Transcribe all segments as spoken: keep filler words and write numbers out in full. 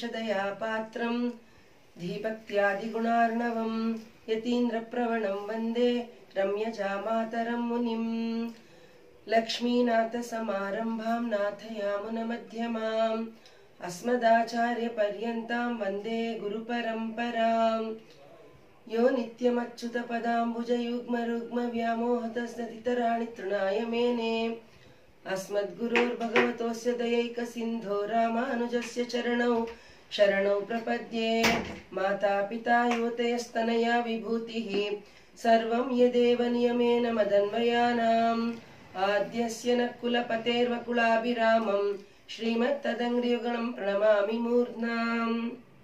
ಶೇಷದಯಾ ಪಾತ್ರಂ ಧೀಭಕ್ತ್ಯಾದಿಗುಣಾರ್ಣವಂ ಯತೀಂದ್ರಪ್ರವಣಂ ವಂದೇ ರಮ್ಯಜಾಮಾತರಂ ಮುನಿಂ ಲಕ್ಷ್ಮೀನಾಥಸಮಾರಂಭಾಂ ನಾಥಯಾಮುನಮಧ್ಯಮಾಂ ಅಸ್ಮದಾಚಾರ್ಯಪರ್ಯಂತಾಂ ವಂದೇ ಗುರುಪರಂಪರಾಂ ಯೋ ನಿತ್ಯಮಚ್ಯುತಪದಾಂಬುಜಯುಗ್ಮರುಗ್ಮವ್ಯಾಮೋಹತಸ್ತತಿತರಾಣಿ ತೃಣಾಯ ಮೇನೆ अस्मद्गुरोर्भगवतोऽस्य दयैकसिन्धो रामानुजस्य चरणौ शरणौ प्रपद्ये माता पिता योतयस्तनया विभूतिः सर्वं यदेव नियमेन मदन्वयानाम् आद्यस्य न कुलपतेर्वकुलाभिरामं श्रीमत्तदङ्घ्रियुगलं प्रणमामि मूर्ध्नाम्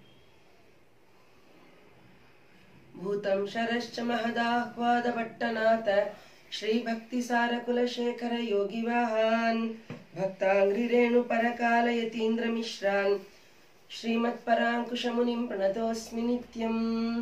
भूतं शरश्च महदाह्वादपट्टनाथ श्री भक्ति सार कुलशेखर योगिवाहान् भक्तांग्रिरेणु परकाल यतीन्द्र मिश्रान् श्रीमत्परांकुशमुनिं प्रणतोऽस्मि नित्यम्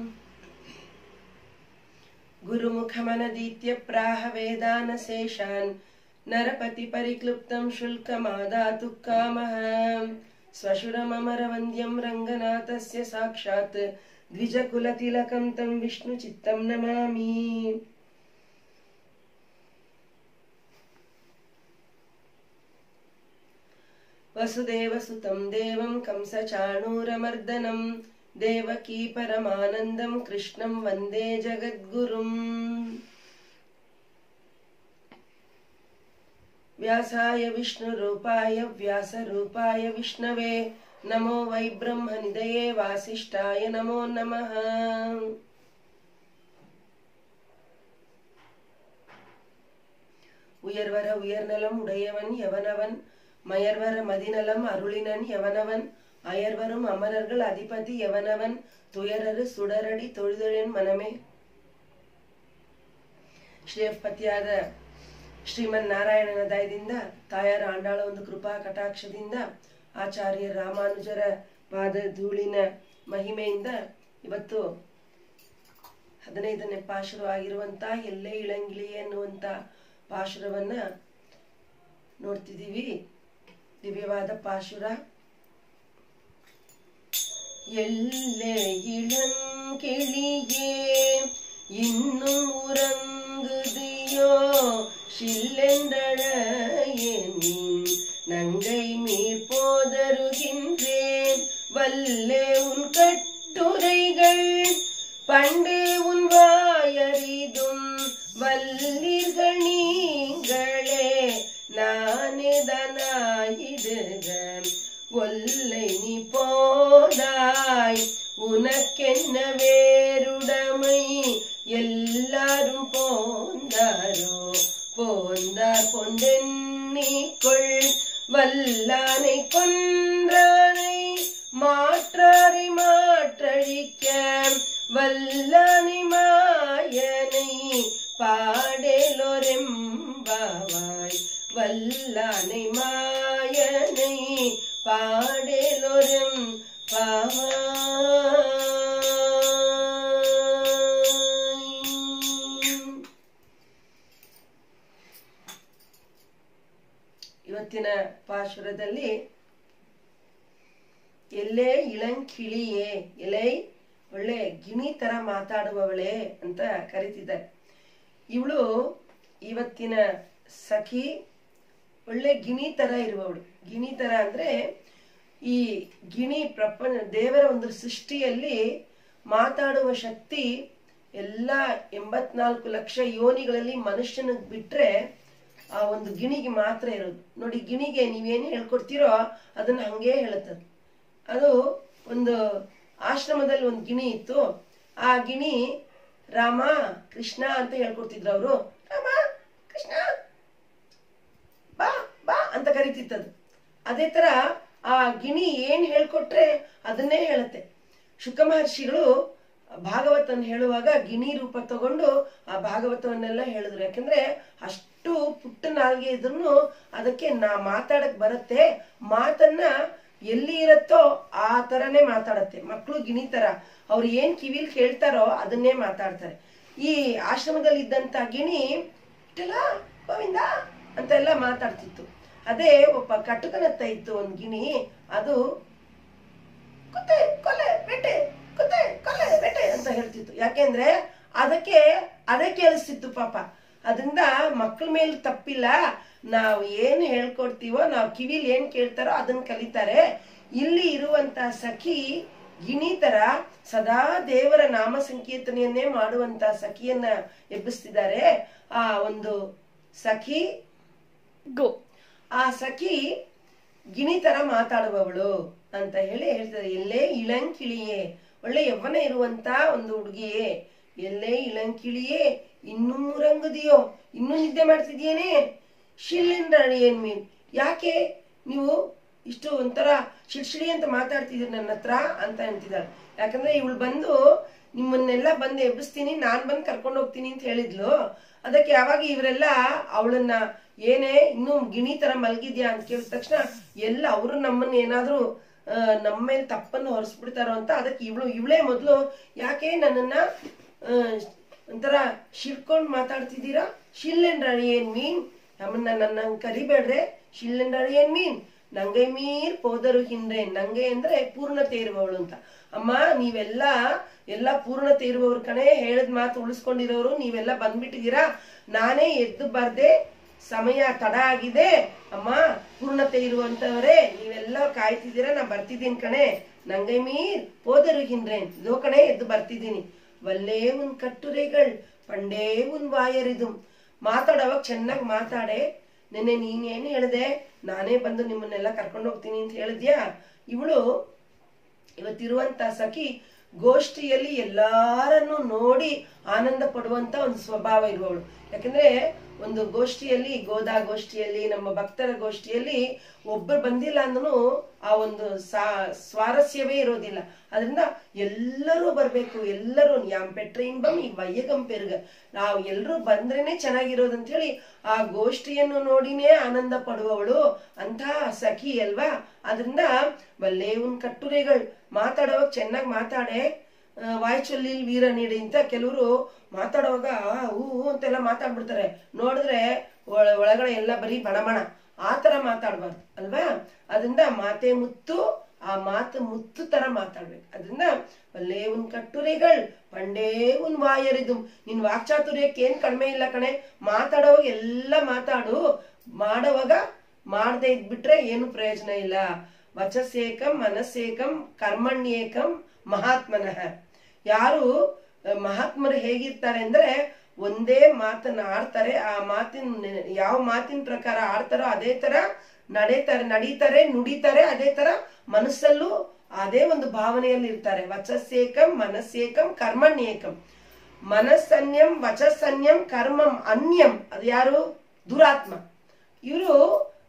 गुरुमुखमनदीत्य प्राह वेदानशेषान् नरपति परिक्लुप्तं शुल्कमादातु कामः स्वशुरममरवन्द्यं रङ्गनाथस्य साक्षात् द्विजकुलतिलकं तं विष्णुचित्तं नमामि। वसुदेवसुतं देवं कंसचाणूरमर्दनं देवकी परमानन्दं कृष्णं वन्दे जगद्गुरुम्। व्यासाय विष्णुरूपाय व्यासरूपाय विष्णवे नमो वै ब्रह्मनिधये वासिष्ठाय नमो नमः। उयर्वर उयर्नलम उடையவன் எவனவன் மயர்வர மதிநலம் அருளினன் எவனவன் அயர்வரும் அமரர்கள் அதிபதி எவனவன் துயரரு ಸುಡರಡಿ ತೊಳೆದೊಳೆನ್ ಮನಮೇ। ಶ್ರೇಯಪತಿಯಾದ ಶ್ರೀಮನ್ನಾರಾಯಣನ ದಯದಿಂದ ತಾಯಾರ ಆಂಡಾಳ ಒಂದು ಕೃಪಾ ಕಟಾಕ್ಷದಿಂದ ಆಚಾರ್ಯ ರಾಮಾನುಜರ ಪಾದ ಧೂಳಿನ ಮಹಿಮೆಯಿಂದ ಇವತ್ತು ಹದಿನೈದನೇ ಪಾಶುರ ಆಗಿರುವಂತ ಎಲ್ಲೇ ಇಳಂಗಿಳಿಯೇ ಅನ್ನುವಂತ ಪಾಶುರವನ್ನ ನೋಡ್ತಿದ್ದೀವಿ। ದಿವ್ಯವಾದ ಪಾಶುರ ಎಲ್ಲೆ ಇಳಂಗಿಳಿಯೇ ಇನ್ನು உறங்குதியோ சில்லென்றழையே நங்கை மீர் போதருகின்றேன் வல்லே உன் கட்டுரைகள் பண்டே உன் வாயறிதும் வல்லீர்கள் நீங்களே நானேதனாயிடுக ஒல்லை நீ போதாய் உனக்கென்ன வேறுடமை எல்லாரும் போந்தாரோ போந்தார் பொந்தென்னிக்கொள் வல்லானை கொன்றானை மாற்றாரை மாற்றழிக்க வல்லானை மாயனை பாடேலோரெம்பாவாய் வல்லானை மாயனை பாடேலோரெம் பாவாய்। ಇವತ್ತಿನ ಪಾಶುರದಲ್ಲಿ ಎಲ್ಲೇ ಇಳಂಕಿಳಿಯೇ ಎಲೆ ಒಳ್ಳೆ ಗಿಣಿ ತರ ಮಾತಾಡುವವಳೆ ಅಂತ ಕರೀತಿದ್ದಾರೆ। ಇವಳು ಇವತ್ತಿನ ಸಖಿ ಒಳ್ಳೆ ಗಿಣಿ ತರ ಇರುವವಳು। ಗಿಣಿ ತರ ಅಂದ್ರೆ ಈ ಗಿಣಿ ಪ್ರಪಂಚ ದೇವರ ಒಂದು ಸೃಷ್ಟಿಯಲ್ಲಿ ಮಾತಾಡುವ ಶಕ್ತಿ ಎಲ್ಲ ಎಂಬತ್ನಾಲ್ಕು ಲಕ್ಷ ಯೋನಿಗಳಲ್ಲಿ ಮನುಷ್ಯನಿಗೆ ಬಿಟ್ರೆ ಆ ಒಂದು ಗಿಣಿಗೆ ಮಾತ್ರ ಇರೋದು ನೋಡಿ। ಗಿಣಿಗೆ ನೀವೇನು ಹೇಳ್ಕೊಡ್ತೀರೋ ಅದನ್ನ ಹಂಗೆ ಹೇಳುತ್ತದೆ। ಅದು ಒಂದು ಆಶ್ರಮದಲ್ಲಿ ಒಂದು ಗಿಣಿ ಇತ್ತು। ಆ ಗಿಣಿ ರಾಮ ಕೃಷ್ಣ ಅಂತ ಹೇಳ್ಕೊಡ್ತಿದ್ರು ಅವರು। ರಾಮ ಕೃಷ್ಣ ಬಾ ಬಾ ಅಂತ ಕರಿತಿತ್ತದು। ಅದೇ ತರ ಆ ಗಿಣಿ ಏನ್ ಹೇಳ್ಕೊಟ್ರೆ ಅದನ್ನೇ ಹೇಳುತ್ತೆ। ಶುಕ ಮಹರ್ಷಿಗಳು ಭಾಗವತನ ಹೇಳುವಾಗ ಗಿಣಿ ರೂಪ ತಗೊಂಡು ಆ ಭಾಗವತವನ್ನೆಲ್ಲ ಹೇಳಿದ್ರು। ಯಾಕಂದ್ರೆ ಅಷ್ಟು ಪುಟ್ಟ ನಾಲ್ಗೆ ಇದ್ರೂ ಅದಕ್ಕೆ ನಾ ಮಾತಾಡಕ್ ಬರುತ್ತೆ, ಮಾತನ್ನ ಎಲ್ಲಿ ಇರತ್ತೋ ಆ ತರನೇ ಮಾತಾಡತ್ತೆ। ಮಕ್ಕಳು ಗಿಣಿ ತರ ಅವ್ರು ಏನ್ ಕಿವಿಲ್ ಕೇಳ್ತಾರೋ ಅದನ್ನೇ ಮಾತಾಡ್ತಾರೆ। ಈ ಆಶ್ರಮದಲ್ಲಿ ಇದ್ದಂತ ಗಿಣಿ ಗೋವಿಂದ ಅಂತೆಲ್ಲ ಮಾತಾಡ್ತಿತ್ತು। ಅದೇ ಒಬ್ಬ ಕಟುಕನತ್ತ ಇತ್ತು ಒಂದ್ ಗಿಣಿ, ಅದು ಯಾಕೆಂದ್ರೆ ಅದಕ್ಕೆ ಅದೇ ಕೇಳಿಸ್ತಿತ್ತು ಪಾಪ. ಅದರಿಂದ ಮಕ್ಕಳ ಮೇಲೆ ತಪ್ಪಿಲ್ಲ, ನಾವು ಏನು ಹೇಳ್ಕೊಡ್ತೀವೋ, ನಾವು ಕಿವಿಲಿ ಏನ್ ಕೇಳ್ತಾರೋ ಅದನ್ನ ಕಲಿತಾರೆ. ಇಲ್ಲಿ ಇರುವಂತ ಸಖಿ ಗಿಣಿ ತರ ಸದಾ ದೇವರ ನಾಮ ಸಂಕೀರ್ತನೆಯನ್ನೇ ಮಾಡುವಂತ ಸಖಿಯನ್ನ ಎಬ್ಬಿಸ್ತಿದ್ದಾರೆ. ಆ ಒಂದು ಸಖಿ ಗೋ ಆ ಸಖಿ ಗಿಣಿ ತರ ಮಾತಾಡುವವಳು ಅಂತ ಹೇಳಿ ಹೇಳ್ತಾರೆ. ಎಲ್ಲೇ ಇಳಂಕಿಳಿಯೇ, ಒಳ್ಳೆ ಯವ್ವನ ಇರುವಂತ ಒಂದು ಹುಡುಗಿಯೇ, ಎಲ್ಲೇ ಇಳಂಕಿಳಿಯೇ ಇನ್ನೂ ಮುರಂಗುದಿಯೋ, ಇನ್ನೂ ನಿದ್ದೆ ಮಾಡ್ತಿದ್ಯೇನೆ, ಶಿಲ್ಲಿಂದ್ರಾಣಿ ಏನ್ ಮೀನ್, ಯಾಕೆ ನೀವು ಇಷ್ಟು ಒಂಥರ ಶಿಡ್ಶಿಡಿ ಅಂತ ಮಾತಾಡ್ತಿದ್ದೀರಿ ನನ್ನ ಹತ್ರ ಅಂತ ಅಂತಿದ್ದಾಳೆ. ಯಾಕಂದ್ರೆ ಇವಳು ಬಂದು ನಿಮ್ಮನ್ನೆಲ್ಲ ಬಂದು ಎಬ್ಬಿಸ್ತೀನಿ, ನಾನ್ ಬಂದು ಕರ್ಕೊಂಡು ಹೋಗ್ತೀನಿ ಅಂತ ಹೇಳಿದ್ಲು. ಅದಕ್ಕೆ ಯಾವಾಗ ಇವರೆಲ್ಲ ಅವಳನ್ನ ಏನೇ ಇನ್ನೂ ಗಿಣಿ ತರ ಮಲಗಿದ್ಯಾ ಅಂತ ಕೇಳಿದ ತಕ್ಷಣ ಎಲ್ಲ ಅವರು ನಮ್ಮನ್ನ ಏನಾದ್ರೂ ಅಹ್ ನಮ್ಮ ಮೇಲೆ ತಪ್ಪನ್ನು ಹೊರಿಸ್ಬಿಡ್ತಾರೋ ಅಂತ ಅದಕ್ಕೆ ಇವಳು ಇವಳೇ ಮೊದ್ಲು ಯಾಕೆ ನನ್ನನ್ನ ಅಹ್ ಒಂಥರ ಶಿರ್ಕೊಂಡ್ ಮಾತಾಡ್ತಿದ್ದೀರಾ, ಶಿಲ್ಲೆಂಡ್ರಾಣಿ ಏನ್ ಮೀನ್, ನಮ್ಮನ್ನ ನನ್ನ ಕರಿಬೇಡ್ರೆ, ಶಿಲ್ಲೆಂಡ್ರಾಣಿ ಏನ್ ಮೀನ್, ನಂಗೆ ಮೀರ್ ಪೋದರು ಹಿಂದೆ, ನಂಗೆ ಅಂದ್ರೆ ಪೂರ್ಣತೆ ಇರುವವಳು ಅಂತ. ಅಮ್ಮ ನೀವೆಲ್ಲ ಎಲ್ಲ ಪೂರ್ಣತೆ ಇರುವವ್ರ ಕಣೆ, ಹೇಳದ್ ಮಾತು ಉಳಿಸ್ಕೊಂಡಿರೋರು ನೀವೆಲ್ಲ ಬಂದ್ಬಿಟ್ಟಿದ್ದೀರಾ, ನಾನೇ ಎದ್ದು ಬರ್ದೆ, ಸಮಯ ತಡ ಆಗಿದೆ ಅಮ್ಮ, ಪೂರ್ಣತೆ ಇರುವಂತವರೇ ನೀವೆಲ್ಲ ಕಾಯ್ತಿದ್ದೀರಾ, ನಾ ಬರ್ತಿದ್ದೀನಿ ಕಣೆ, ನಂಗೆ ಮೀರ್ ಪೋದರು ಹಿಂದ್ರೇನ್, ಇದೋ ಕಣೆ ಎದ್ದು ಬರ್ತಿದ್ದೀನಿ. ವಲ್ಲೇ ಉನ್ ಕಟ್ಟುರೆಗಳ್ ಪಂಡೇ ಉನ್ ವಾಯರಿದು, ಮಾತಾಡೋವಾಗ ಚೆನ್ನಾಗಿ ಮಾತಾಡೆ, ನೆನ್ನೆ ನೀನೇನು ಹೇಳ್ದೆ, ನಾನೇ ಬಂದು ನಿಮ್ಮನ್ನೆಲ್ಲ ಕರ್ಕೊಂಡು ಹೋಗ್ತೀನಿ ಅಂತ ಹೇಳಿದ್ಯಾ. ಇವಳು ಇವತ್ತಿರುವಂತ ಸಖಿ ಗೋಷ್ಠಿಯಲ್ಲಿ ಎಲ್ಲಾರನ್ನು ನೋಡಿ ಆನಂದ ಪಡುವಂತ ಒಂದು ಸ್ವಭಾವ ಇರುವವಳು. ಯಾಕಂದ್ರೆ ಒಂದು ಗೋಷ್ಠಿಯಲ್ಲಿ, ಗೋದಾ ಗೋಷ್ಠಿಯಲ್ಲಿ, ನಮ್ಮ ಭಕ್ತರ ಗೋಷ್ಠಿಯಲ್ಲಿ ಒಬ್ಬರು ಬಂದಿಲ್ಲ ಅಂದ್ರೂ ಆ ಒಂದು ಸಾ ಸ್ವಾರಸ್ಯವೇ ಇರೋದಿಲ್ಲ. ಅದರಿಂದ ಎಲ್ಲರೂ ಬರ್ಬೇಕು, ಎಲ್ಲರೂ ಯಾಮ್ ಪೆಟ್ರೆ ಇನ್ಬಂ ಈ ವಯ್ಯಗಂ ಪೆರುಗ, ನಾವು ಎಲ್ಲರೂ ಬಂದ್ರೇನೆ ಚೆನ್ನಾಗಿರೋದಂತ ಹೇಳಿ ಆ ಗೋಷ್ಠಿಯನ್ನು ನೋಡಿನೇ ಆನಂದ ಪಡುವವಳು ಅಂತ ಸಖಿ ಅಲ್ವಾ. ಅದರಿಂದ ವಲ್ಲೇ ಉನ್ ಕಟ್ಟುರೆಗಳು, ಮಾತಾಡುವಾಗ ಚೆನ್ನಾಗಿ ಮಾತಾಡೆ, ವಾಯ್ಚೊಲ್ಲಿ ವೀರ ನೀಡಿ ಅಂತ ಕೆಲವರು ಮಾತಾಡುವಾಗ ಹೂ ಅಂತೆಲ್ಲ ಮಾತಾಡ್ಬಿಡ್ತಾರೆ, ನೋಡಿದ್ರೆ ಒಳಗಡೆ ಎಲ್ಲ ಬರೀ ಬಣ ಬಣ ಆ ತರ ಮಾತಾಡ್ಬಾರ್ದು ಅಲ್ವಾ. ಅದರಿಂದ ಮಾತೆ ಮುತ್ತು, ಆ ಮಾತು ಮುತ್ತು ತರ ಮಾತಾಡ್ಬೇಕು. ಅದರಿಂದ ವಲ್ಲೇ ಉನ್ ಕಟ್ಟುರೆಗಳ್ ಪಂಡೇ ಉನ್ ವಾಯರಿದು, ನಿನ್ ವಾಕ್ಚಾತುರ್ಯಕ್ಕೆ ಏನ್ ಕಡಿಮೆ ಇಲ್ಲ ಕಣೆ, ಮಾತಾಡೋವಾಗ ಎಲ್ಲ ಮಾತಾಡು, ಮಾಡೋವಾಗ ಮಾಡದೆ ಇದ್ಬಿಟ್ರೆ ಏನು ಪ್ರಯೋಜನ ಇಲ್ಲ. ವಚಸ್ಸೇಕಂ ಮನಸ್ಸೇಕಂ ಕರ್ಮಣ್ಯೇಕಂ ಮಹಾತ್ಮನಃ. ಯಾರು ಮಹಾತ್ಮರು ಹೇಗಿರ್ತಾರೆ ಅಂದ್ರೆ ಒಂದೇ ಮಾತನ್ನ ಆಡ್ತಾರೆ, ಆ ಮಾತಿನ ಯಾವ ಮಾತಿನ ಪ್ರಕಾರ ಆಡ್ತಾರೋ ಅದೇ ತರ ನಡೆತಾರೆ, ನಡೀತಾರೆ, ನುಡಿತಾರೆ, ಅದೇ ತರ ಮನಸ್ಸಲ್ಲೂ ಅದೇ ಒಂದು ಭಾವನೆಯಲ್ಲಿ ಇರ್ತಾರೆ. ವಚಸ್ಸೇಕಂ ಮನಸ್ಸೇಕಂ ಕರ್ಮಣ್ಯೇಕಂ. ಮನಸ್ಸನ್ಯಂ ವಚಸ್ಸನ್ಯಂ ಕರ್ಮಂ ಅನ್ಯಂ. ಅದು ಯಾರು? ದುರಾತ್ಮ. ಇವರು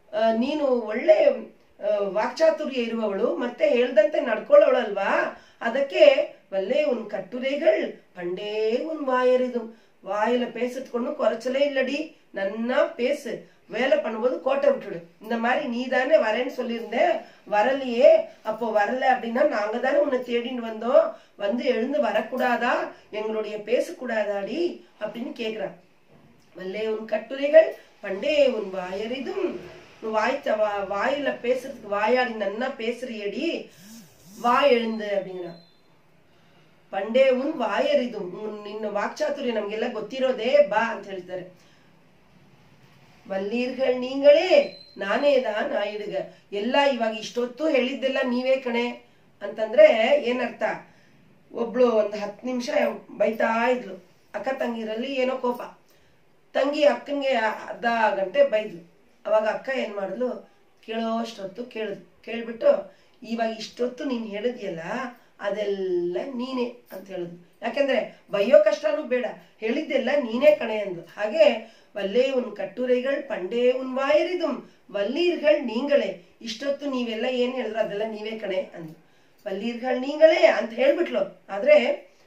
ನೀನು ಒಳ್ಳೆ ವಾಕ್ಚಾತುರ್ಯ ಇರುವವಳು, ಮತ್ತೆ ಹೇಳ್ದಂತೆ ನಡ್ಕೊಳ್ಳೋಳಲ್ವಾ, ಅದಕ್ಕೆ வல்லே உன் கட்டுரைகள் பண்டே உன் வாயறிதும். வாயில பேசிட்டு கொண்டு குறைச்சலே இல்லடி, நன்னா பேசு, வேலை பண்ணும்போது கோட்டை விட்டுடு. இந்த மாதிரி நீ தானே வரேன்னு சொல்லியிருந்த, வரலையே, அப்போ வரல அப்படின்னா நாங்க தானே உன்னை தேடின்னு வந்தோம், வந்து எழுந்து வரக்கூடாதா, எங்களுடைய பேசக்கூடாதாடி அப்படின்னு கேக்குறான். வல்லே உன் கட்டுரைகள் பண்டே உன் வாயறிதும். வாய்த்த வாயில பேசுறதுக்கு வாயாடி நன்னா பேசுறியடி, வாய் எழுந்து அப்படிங்கிறான். ಪಂಡೇ ಉನ್ ವಾಯರಿದು, ನಿನ್ನ ವಾಕ್ಚಾತುರ್ಯ ನಮ್ಗೆಲ್ಲ ಗೊತ್ತಿರೋದೇ, ಬಾ ಅಂತ ಹೇಳ್ತಾರೆ. ವಲ್ಲೀರ್ಗಳ್ ನೀಂಗಳೇ ನಾನೇದಾನ್ ಆಯಿಡುಗ. ಎಲ್ಲ ಇವಾಗ ಇಷ್ಟೊತ್ತು ಹೇಳಿದ್ದೆಲ್ಲ ನೀವೇ ಕಣೆ ಅಂತಂದ್ರೆ ಏನರ್ಥ? ಒಬ್ಳು ಒಂದ್ ಹತ್ತು ನಿಮಿಷ ಬೈತಾ ಇದ್ಲು, ಅಕ್ಕ ತಂಗಿರಲ್ಲಿ ಏನೋ ಕೋಪ, ತಂಗಿ ಅಕ್ಕನ್ಗೆ ಅರ್ಧ ಗಂಟೆ ಬೈದ್ಲು. ಅವಾಗ ಅಕ್ಕ ಏನ್ ಮಾಡಿದ್ಲು, ಕೇಳೋ ಅಷ್ಟೊತ್ತು ಕೇಳಿದ್ಲು. ಕೇಳ್ಬಿಟ್ಟು ಇವಾಗ ಇಷ್ಟೊತ್ತು ನೀನ್ ಹೇಳಿದ್ಯಲ್ಲ ಅದೆಲ್ಲ ನೀನೇ ಅಂತ ಹೇಳುದು. ಯಾಕೆಂದ್ರೆ ಬಯ್ಯೋ ಕಷ್ಟನೂ ಬೇಡ, ಹೇಳಿದ್ದೆಲ್ಲ ನೀನೇ ಕಣೆ ಅಂದು. ಹಾಗೆ ವಲ್ಲೇ ಉನ್ ಕಟ್ಟುರೆಗಳ್ ಪಂಡೇ ಉನ್ ವಾಯರಿದುಂ ವಲ್ಲೀರ್ಗಳ್ ನೀಂಗಳೇ. ಇಷ್ಟೊತ್ತು ನೀವೆಲ್ಲ ಏನ್ ಹೇಳಿದ್ರು ಅದೆಲ್ಲ ನೀವೇ ಕಣೆ ಅಂದು. ವಲ್ಲೀರ್ಗಳ್ ನೀಂಗಳೇ ಅಂತ ಹೇಳ್ಬಿಟ್ಲು. ಆದ್ರೆ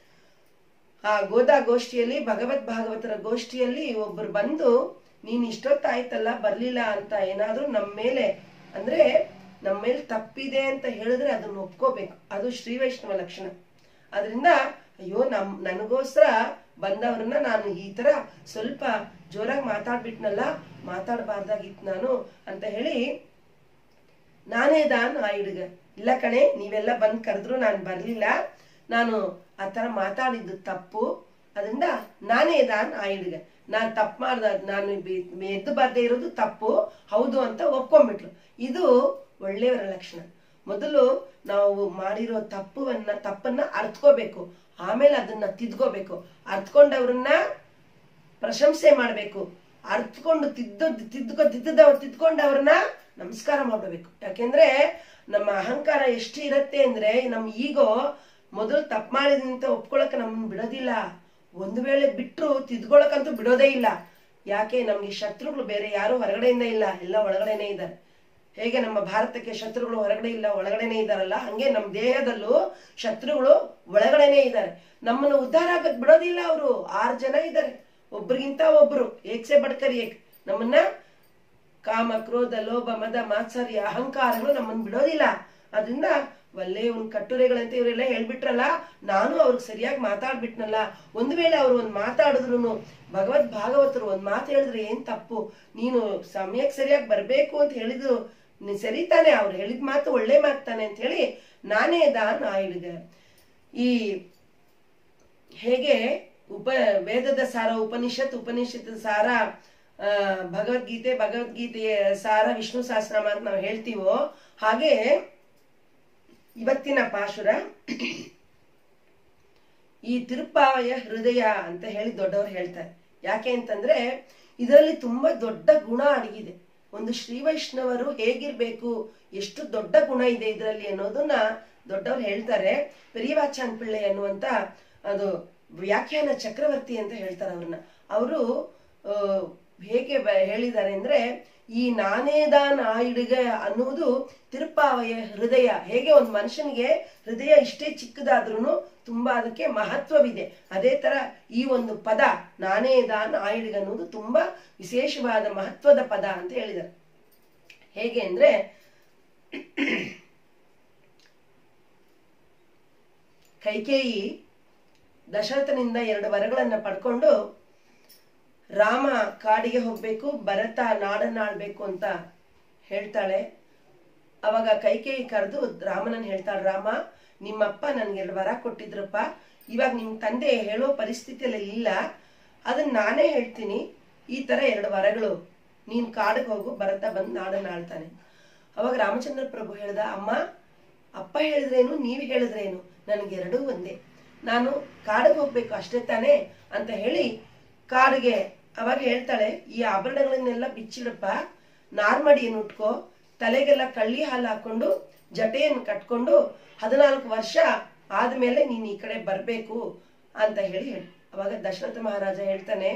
ಆ ಗೋದಾ ಗೋಷ್ಠಿಯಲ್ಲಿ, ಭಗವತ್ ಭಾಗವತರ ಗೋಷ್ಠಿಯಲ್ಲಿ ಒಬ್ಬರು ಬಂದು ನೀನ್ ಇಷ್ಟೊತ್ತಾಯ್ತಲ್ಲ ಬರ್ಲಿಲ್ಲ ಅಂತ ಏನಾದ್ರೂ ನಮ್ಮ ಮೇಲೆ ಅಂದ್ರೆ ನಮ್ಮ ಮೇಲೆ ತಪ್ಪಿದೆ ಅಂತ ಹೇಳಿದ್ರೆ ಅದನ್ನ ಒಪ್ಕೋಬೇಕು. ಅದು ಶ್ರೀ ವೈಷ್ಣವ ಲಕ್ಷಣ. ಅದರಿಂದ ಅಯ್ಯೋ ನಮ್ ನನಗೋಸ್ಕರ ಬಂದವ್ರನ್ನ ನಾನು ಈ ತರ ಸ್ವಲ್ಪ ಜೋರಾಗಿ ಮಾತಾಡ್ಬಿಟ್ನಲ್ಲ, ಮಾತಾಡಬಾರ್ದಾಗಿತ್ತು ನಾನು ಅಂತ ಹೇಳಿ ನಾನೇ ದಾನ್ ಆಯಿಡುಗ. ಇಲ್ಲ ಕಣೆ, ನೀವೆಲ್ಲ ಬಂದ್ ಕರೆದ್ರು ನಾನು ಬರ್ಲಿಲ್ಲ, ನಾನು ಆ ತರ ಮಾತಾಡಿದ್ದು ತಪ್ಪು, ಅದರಿಂದ ನಾನೇ ದಾನ್ ಆಯಿಡ್ಗೆ, ನಾನು ತಪ್ಪು ಮಾಡ್ದ, ನಾನು ಎದ್ದು ಬರ್ದೇ ಇರೋದು ತಪ್ಪು ಹೌದು ಅಂತ ಒಪ್ಕೊಂಡ್ಬಿಟ್ಲು. ಇದು ಒಳ್ಳೆಯವರ ಲಕ್ಷಣ. ಮೊದಲು ನಾವು ಮಾಡಿರೋ ತಪ್ಪುವನ್ನ ತಪ್ಪನ್ನ ಅರ್ತ್ಕೋಬೇಕು, ಆಮೇಲೆ ಅದನ್ನ ತಿದ್ಕೋಬೇಕು. ಅರ್ತ್ಕೊಂಡವ್ರನ್ನ ಪ್ರಶಂಸೆ ಮಾಡ್ಬೇಕು, ಅರ್ತ್ಕೊಂಡು ತಿದ್ದ ತಿದ್ಕೊ ತಿದ್ದದವ್ರು ತಿದ್ಕೊಂಡವ್ರನ್ನ ನಮಸ್ಕಾರ ಮಾಡಬೇಕು. ಯಾಕೆಂದ್ರೆ ನಮ್ಮ ಅಹಂಕಾರ ಎಷ್ಟು ಇರತ್ತೆ ಅಂದ್ರೆ, ನಮ್ ಈಗೋ ಮೊದಲು ತಪ್ಪು ಮಾಡಿದಂತ ಒಪ್ಕೊಳಕ್ ನಮ್ಮನ್ನ ಬಿಡೋದಿಲ್ಲ. ಒಂದು ವೇಳೆ ಬಿಟ್ರು ತಿದ್ಕೊಳಕಂತೂ ಬಿಡೋದೇ ಇಲ್ಲ. ಯಾಕೆ? ನಮ್ಗೆ ಶತ್ರುಗಳು ಬೇರೆ ಯಾರು ಹೊರಗಡೆಯಿಂದ ಇಲ್ಲ, ಎಲ್ಲ ಒಳಗಡೆನೆ ಇದ್ದಾರೆ. ಹೇಗೆ ನಮ್ಮ ಭಾರತಕ್ಕೆ ಶತ್ರುಗಳು ಹೊರಗಡೆ ಇಲ್ಲ ಒಳಗಡೆನೆ ಇದ್ದಾರಲ್ಲ, ಹಂಗೆ ನಮ್ಮ ದೇಹದಲ್ಲೂ ಶತ್ರುಗಳು ಒಳಗಡೆನೆ ಇದ್ದಾರೆ. ನಮ್ಮನ್ನು ಉದ್ಧಾರ ಆಗಕ್ ಬಿಡೋದಿಲ್ಲ ಅವರು. ಆರು ಜನ ಇದ್ದಾರೆ, ಒಬ್ರಿಗಿಂತ ಒಬ್ರು, ಏಕ್ಸೆ ಬಡ್ಕರಿ ಏಕ್. ನಮ್ಮನ್ನ ಕಾಮ, ಕ್ರೋಧ, ಲೋಭ, ಮದ, ಮಾತ್ಸರ್ಯ, ಅಹಂಕಾರಗಳು ನಮ್ಮನ್ನು ಬಿಡೋದಿಲ್ಲ. ಅದರಿಂದ ಒಳ್ಳೆ ಒಂದು ಕಟ್ಟುರೆಗಳಂತ ಇವರೆಲ್ಲ ಹೇಳ್ಬಿಟ್ರಲ್ಲ, ನಾನು ಅವ್ರಿಗೆ ಸರಿಯಾಗಿ ಮಾತಾಡ್ಬಿಟ್ನಲ್ಲ. ಒಂದು ವೇಳೆ ಅವ್ರು ಒಂದ್ ಮಾತಾಡಿದ್ರು, ಭಗವದ್ ಭಾಗವತರು ಒಂದ್ ಮಾತು ಹೇಳಿದ್ರೆ ಏನ್ ತಪ್ಪು, ನೀನು ಸಮಯಕ್ಕೆ ಸರಿಯಾಗಿ ಬರ್ಬೇಕು ಅಂತ ಹೇಳಿದ್ರು ನೀ ಸರಿ ತಾನೆ, ಅವ್ರು ಹೇಳಿದ ಮಾತು ಒಳ್ಳೆ ಮಾತಾನೆ ಅಂತ ಹೇಳಿ ನಾನೇ ದಾನ್ ಆಯಿಡ್ಗೆ. ಈ ಹೇಗೆ ಉಪ ವೇದದ ಸಾರ ಉಪನಿಷತ್, ಉಪನಿಷತ್ ಸಾರ ಭಗವದ್ಗೀತೆ, ಭಗವದ್ಗೀತೆಯ ಸಾರ ವಿಷ್ಣು ಸಹಸ್ರನಾಮ ಅಂತ ನಾವು ಹೇಳ್ತೀವೋ, ಹಾಗೆ ಇವತ್ತಿನ ಪಾಶುರ ಈ ತಿರುಪಾವಯ ಹೃದಯ ಅಂತ ಹೇಳಿ ದೊಡ್ಡವರು ಹೇಳ್ತಾರೆ. ಯಾಕೆ ಅಂತಂದ್ರೆ ಇದರಲ್ಲಿ ತುಂಬಾ ದೊಡ್ಡ ಗುಣ ಅಡಗಿದೆ. ಒಂದು ಶ್ರೀ ವೈಷ್ಣವರು ಹೇಗಿರ್ಬೇಕು, ಎಷ್ಟು ದೊಡ್ಡ ಗುಣ ಇದೆ ಇದರಲ್ಲಿ ಅನ್ನೋದನ್ನ ದೊಡ್ಡವ್ರು ಹೇಳ್ತಾರೆ. ಪೆರಿಯವಾಚಾನ್ ಪಿಳ್ಳೆ ಅನ್ನುವಂತ ಅದು ವ್ಯಾಖ್ಯಾನ ಚಕ್ರವರ್ತಿ ಅಂತ ಹೇಳ್ತಾರೆ ಅವ್ರನ್ನ. ಅವರು ಅಹ್ ಹೇಗೆ ಹೇಳಿದ್ದಾರೆ ಅಂದ್ರೆ, ಈ ನಾನೇದಾನ್ ಆಯಿಡ್ಗೆ ಅನ್ನುವುದು ತಿರುಪಾವಯ ಹೃದಯ. ಹೇಗೆ ಒಂದು ಮನುಷ್ಯನಿಗೆ ಹೃದಯ ಇಷ್ಟೇ ಚಿಕ್ಕದಾದ್ರೂ ತುಂಬಾ ಅದಕ್ಕೆ ಮಹತ್ವವಿದೆ, ಅದೇ ತರ ಈ ಒಂದು ಪದ ನಾನೇದಾನ್ ಆಯಿಡ್ಗೆ ಅನ್ನೋದು ತುಂಬಾ ವಿಶೇಷವಾದ ಮಹತ್ವದ ಪದ ಅಂತ ಹೇಳಿದ್ದಾರೆ. ಹೇಗೆ ಅಂದ್ರೆ, ಕೈಕೇಯಿ ದಶರಥನಿಂದ ಎರಡು ವರಗಳನ್ನ ಪಡ್ಕೊಂಡು ರಾಮ ಕಾಡಿಗೆ ಹೋಗ್ಬೇಕು, ಭರತ ನಾಡನ್ನಾಳ್ಬೇಕು ಅಂತ ಹೇಳ್ತಾಳೆ. ಅವಾಗ ಕೈಕೇಯಿ ಕರೆದು ರಾಮನನ್ನ ಹೇಳ್ತಾಳೆ, ರಾಮ ನಿಮ್ಮಪ್ಪ ನನ್ಗೆ ಎರಡು ವರ ಕೊಟ್ಟಿದ್ರಪ್ಪ, ಇವಾಗ ನಿಮ್ ತಂದೆ ಹೇಳೋ ಪರಿಸ್ಥಿತಿಯಲ್ಲಿ ಇಲ್ಲ, ಅದನ್ನ ನಾನೇ ಹೇಳ್ತೀನಿ. ಈ ತರ ಎರಡು ವರಗಳು, ನೀನ್ ಕಾಡಿಗೆ ಹೋಗು, ಭರತ ಬಂದು ನಾಡನ್ನ ಆಳ್ತಾನೆ. ಅವಾಗ ರಾಮಚಂದ್ರ ಪ್ರಭು ಹೇಳ್ದ, ಅಮ್ಮ ಅಪ್ಪ ಹೇಳಿದ್ರೇನು ನೀವ್ ಹೇಳಿದ್ರೇನು, ನನ್ಗೆರಡೂ ಒಂದೇ, ನಾನು ಕಾಡಿಗೆ ಹೋಗ್ಬೇಕು ಅಷ್ಟೇ ತಾನೆ ಅಂತ ಹೇಳಿ ಕಾಡಿಗೆ. ಅವಾಗ ಹೇಳ್ತಾಳೆ, ಈ ಆಭರಣಗಳನ್ನೆಲ್ಲ ಬಿಚ್ಚಿಡಪ್ಪ, ನಾರ್ಮಡಿಯನ್ನು ಉಟ್ಕೋ, ತಲೆಗೆಲ್ಲ ಕಳ್ಳಿ ಹಾಲು ಹಾಕೊಂಡು ಜಟೆಯನ್ನು ಕಟ್ಕೊಂಡು ಹದಿನಾಲ್ಕು ವರ್ಷ ಆದ್ಮೇಲೆ ನೀನ್ ಈ ಕಡೆ ಬರ್ಬೇಕು ಅಂತ ಹೇಳಿ ಹೇಳಿ. ಅವಾಗ ದಶರಥ ಮಹಾರಾಜ ಹೇಳ್ತಾನೆ,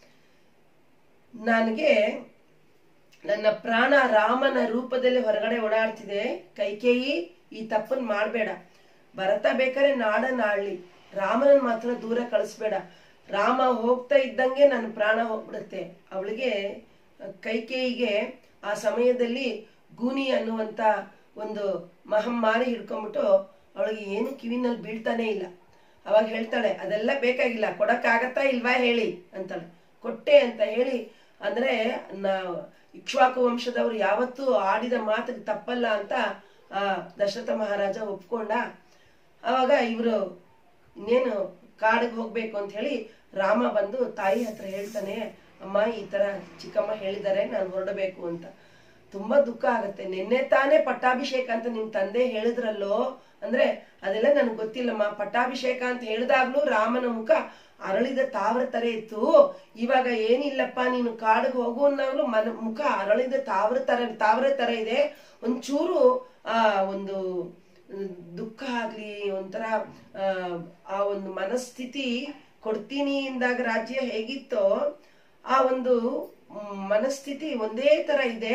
ನನಗೆ ನನ್ನ ಪ್ರಾಣ ರಾಮನ ರೂಪದಲ್ಲಿ ಹೊರಗಡೆ ಓಡಾಡ್ತಿದೆ, ಕೈಕೇಯಿ ಈ ತಪ್ಪನ್ ಮಾಡ್ಬೇಡ, ಭರತ ಬೇಕಾದ್ರೆ ನಾಡನ್ನ ಆಳ್ಲಿ, ರಾಮನನ್ ಮಾತ್ರ ದೂರ ಕಳಿಸ್ಬೇಡ, ರಾಮ ಹೋಗ್ತಾ ಇದ್ದಂಗೆ ನನ್ನ ಪ್ರಾಣ ಹೋಗ್ಬಿಡುತ್ತೆ. ಅವಳಿಗೆ ಕೈಕೇಯಿಗೆ ಆ ಸಮಯದಲ್ಲಿ ಗೂನಿ ಅನ್ನುವಂತ ಒಂದು ಮಹಮ್ಮಾರಿ ಹಿಡ್ಕೊಂಡ್ಬಿಟ್ಟು ಅವಳಿಗೆ ಏನು ಕಿವಿನಲ್ಲಿ ಬೀಳ್ತಾನೆ ಇಲ್ಲ. ಅವಾಗ ಹೇಳ್ತಾಳೆ, ಅದೆಲ್ಲ ಬೇಕಾಗಿಲ್ಲ, ಕೊಡಕ್ಕಾಗತ್ತಾ ಇಲ್ವಾ ಹೇಳಿ ಅಂತಾಳೆ. ಕೊಟ್ಟೆ ಅಂತ ಹೇಳಿ, ಅಂದ್ರೆ ನಾ ಇಕ್ಷ್ವಾಕು ವಂಶದವರು ಯಾವತ್ತೂ ಆಡಿದ ಮಾತಿಗೆ ತಪ್ಪಲ್ಲ ಅಂತ ಆ ದಶರಥ ಮಹಾರಾಜ ಒಪ್ಕೊಂಡ. ಅವಾಗ ಇವರು ಇನ್ನೇನು ಕಾಡಿಗೆ ಹೋಗ್ಬೇಕು ಅಂತ ಹೇಳಿ ರಾಮ ಬಂದು ತಾಯಿ ಹತ್ರ ಹೇಳ್ತಾನೆ, ಅಮ್ಮ ಈ ತರ ಚಿಕ್ಕಮ್ಮ ಹೇಳಿದ್ದಾರೆ ನಾನು ಹೊರಡಬೇಕು ಅಂತ. ತುಂಬಾ ದುಃಖ ಆಗತ್ತೆ. ನಿನ್ನೆ ತಾನೇ ಪಟ್ಟಾಭಿಷೇಕ ಅಂತ ನಿಮ್ ತಂದೆ ಹೇಳಿದ್ರಲ್ಲೋ ಅಂದ್ರೆ, ಅದೆಲ್ಲ ನನ್ಗೆ ಗೊತ್ತಿಲ್ಲಮ್ಮ, ಪಟ್ಟಾಭಿಷೇಕ ಅಂತ ಹೇಳಿದಾಗ್ಲೂ ರಾಮನ ಮುಖ ಅರಳಿದ ತಾವರ ತರ ಇತ್ತು, ಇವಾಗ ಏನಿಲ್ಲಪ್ಪ ನೀನು ಕಾಡಿಗೆ ಹೋಗು ಅನ್ನೋರು ಮನ ಮುಖ ಅರಳಿದ ತಾವರ ತರ ತಾವರ ತರ ಇದೆ, ಒಂಚೂರು ಆ ಒಂದು ದುಃಖ ಆಗ್ಲಿ ಒಂಥರ ಆ ಒಂದು ಮನಸ್ಥಿತಿ ಕೊಡ್ತೀನಿ ಇಂದಾಗ ರಾಜ್ಯ ಹೇಗಿತ್ತೋ ಆ ಒಂದು ಮನಸ್ಥಿತಿ ಒಂದೇ ತರ ಇದೆ,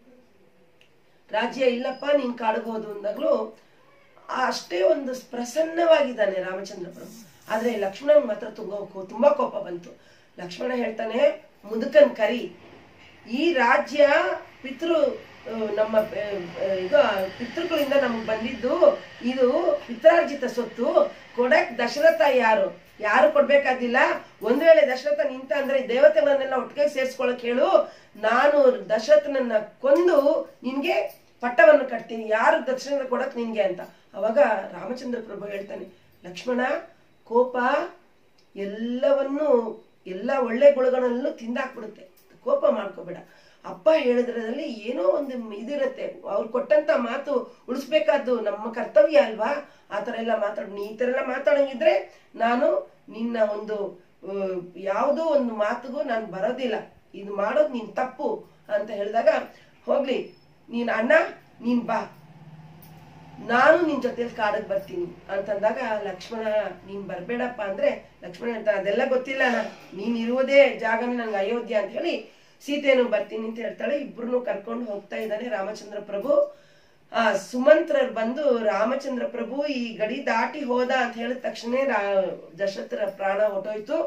ರಾಜ್ಯ ಇಲ್ಲಪ್ಪ ನೀನ್ ಕಾಡಿಗೆ ಹೋದು ಅಂದಾಗ್ಲೂ ಅಷ್ಟೇ ಒಂದು ಪ್ರಸನ್ನವಾಗಿದ್ದಾನೆ ರಾಮಚಂದ್ರ ಪ್ರಭು. ಆದ್ರೆ ಲಕ್ಷ್ಮಣ ಮಾತ್ರ ತುಂಬಾ ತುಂಬಾ ಕೋಪ ಬಂತು. ಲಕ್ಷ್ಮಣ ಹೇಳ್ತಾನೆ, ಮುದುಕನ್ ಕರಿ, ಈ ರಾಜ್ಯ ಪಿತೃ ನಮ್ಮ ಇದು ಪಿತೃಗಳಿಂದ ನಮ್ಗೆ ಬಂದಿದ್ದು, ಇದು ಪಿತ್ರಾರ್ಜಿತ ಸೊತ್ತು, ಕೊಡಕ್ ದಶರಥ ಯಾರು ಯಾರು ಕೊಡ್ಬೇಕಾದಿಲ್ಲ. ಒಂದ್ ವೇಳೆ ದಶರಥ ನಿಂತ ಅಂದ್ರೆ ದೇವತೆಗಳನ್ನೆಲ್ಲ ಒಟ್ಟಿಗೆ ಸೇರ್ಸ್ಕೊಳಕ್ ಹೇಳು, ನಾನು ದಶರಥನನ್ನ ಕೊಂದು ನಿನ್ಗೆ ಪಟ್ಟವನ್ನು ಕಟ್ತೀನಿ, ಯಾರು ದಶರಥ ಕೊಡಕ್ ನಿನ್ಗೆ ಅಂತ. ಅವಾಗ ರಾಮಚಂದ್ರ ಪ್ರಭು ಹೇಳ್ತಾನೆ, ಲಕ್ಷ್ಮಣ ಕೋಪ ಎಲ್ಲವನ್ನು ಎಲ್ಲ ಒಳ್ಳೆ ಗುಣಗಳನ್ನೂ ತಿಂದಾಕ್ಬಿಡುತ್ತೆ, ಕೋಪ ಮಾಡ್ಕೋಬೇಡ. ಅಪ್ಪ ಹೇಳಿದ್ರಲ್ಲಿ ಏನೋ ಒಂದು ಇದಿರತ್ತೆ, ಅವ್ರು ಕೊಟ್ಟಂತ ಮಾತು ಉಳಿಸ್ಬೇಕಾದ್ದು ನಮ್ಮ ಕರ್ತವ್ಯ ಅಲ್ವಾ. ಆ ತರ ಎಲ್ಲ ಮಾತಾಡ್ ನೀ ಈ ತರ ಎಲ್ಲ ಮಾತಾಡಂಗಿದ್ರೆ ನಾನು ನಿನ್ನ ಒಂದು ಯಾವುದೋ ಒಂದು ಮಾತುಗೂ ನಾನು ಬರೋದಿಲ್ಲ, ಇದು ಮಾಡೋದು ನೀನ್ ತಪ್ಪು ಅಂತ ಹೇಳಿದಾಗ, ಹೋಗ್ಲಿ ನೀನ್ ಅಣ್ಣ ನೀನ್ ಬಾ, ನಾನು ನಿನ್ ಜೊತೆಲಿ ಕಾಡಿಗೆ ಬರ್ತೀನಿ ಅಂತಂದಾಗ ಲಕ್ಷ್ಮಣ ನೀನ್ ಬರ್ಬೇಡಪ್ಪ ಅಂದ್ರೆ ಲಕ್ಷ್ಮಣ ಅಂತ ಅದೆಲ್ಲ ಗೊತ್ತಿಲ್ಲ ಅಣ್ಣ, ನೀನ್ ಇರುವುದೇ ಜಾಗನ ನಂಗೆ ಅಯೋಧ್ಯ ಅಂತ ಹೇಳಿ ಸೀತೆಯನ್ನು ಬರ್ತೀನಿ ಅಂತ ಹೇಳ್ತಾಳೆ. ಇಬ್ರು ಕರ್ಕೊಂಡು ಹೋಗ್ತಾ ಇದ್ದಾನೆ ರಾಮಚಂದ್ರ ಪ್ರಭು. ಆ ಸುಮಂತ್ರರು ಬಂದು ರಾಮಚಂದ್ರ ಪ್ರಭು ಈ ಗಡಿ ದಾಟಿ ಹೋದ ಅಂತ ಹೇಳಿದ ತಕ್ಷಣ ರಾ ದಶರಥರ ಪ್ರಾಣ ಹೊಟ್ಟೋಯ್ತು.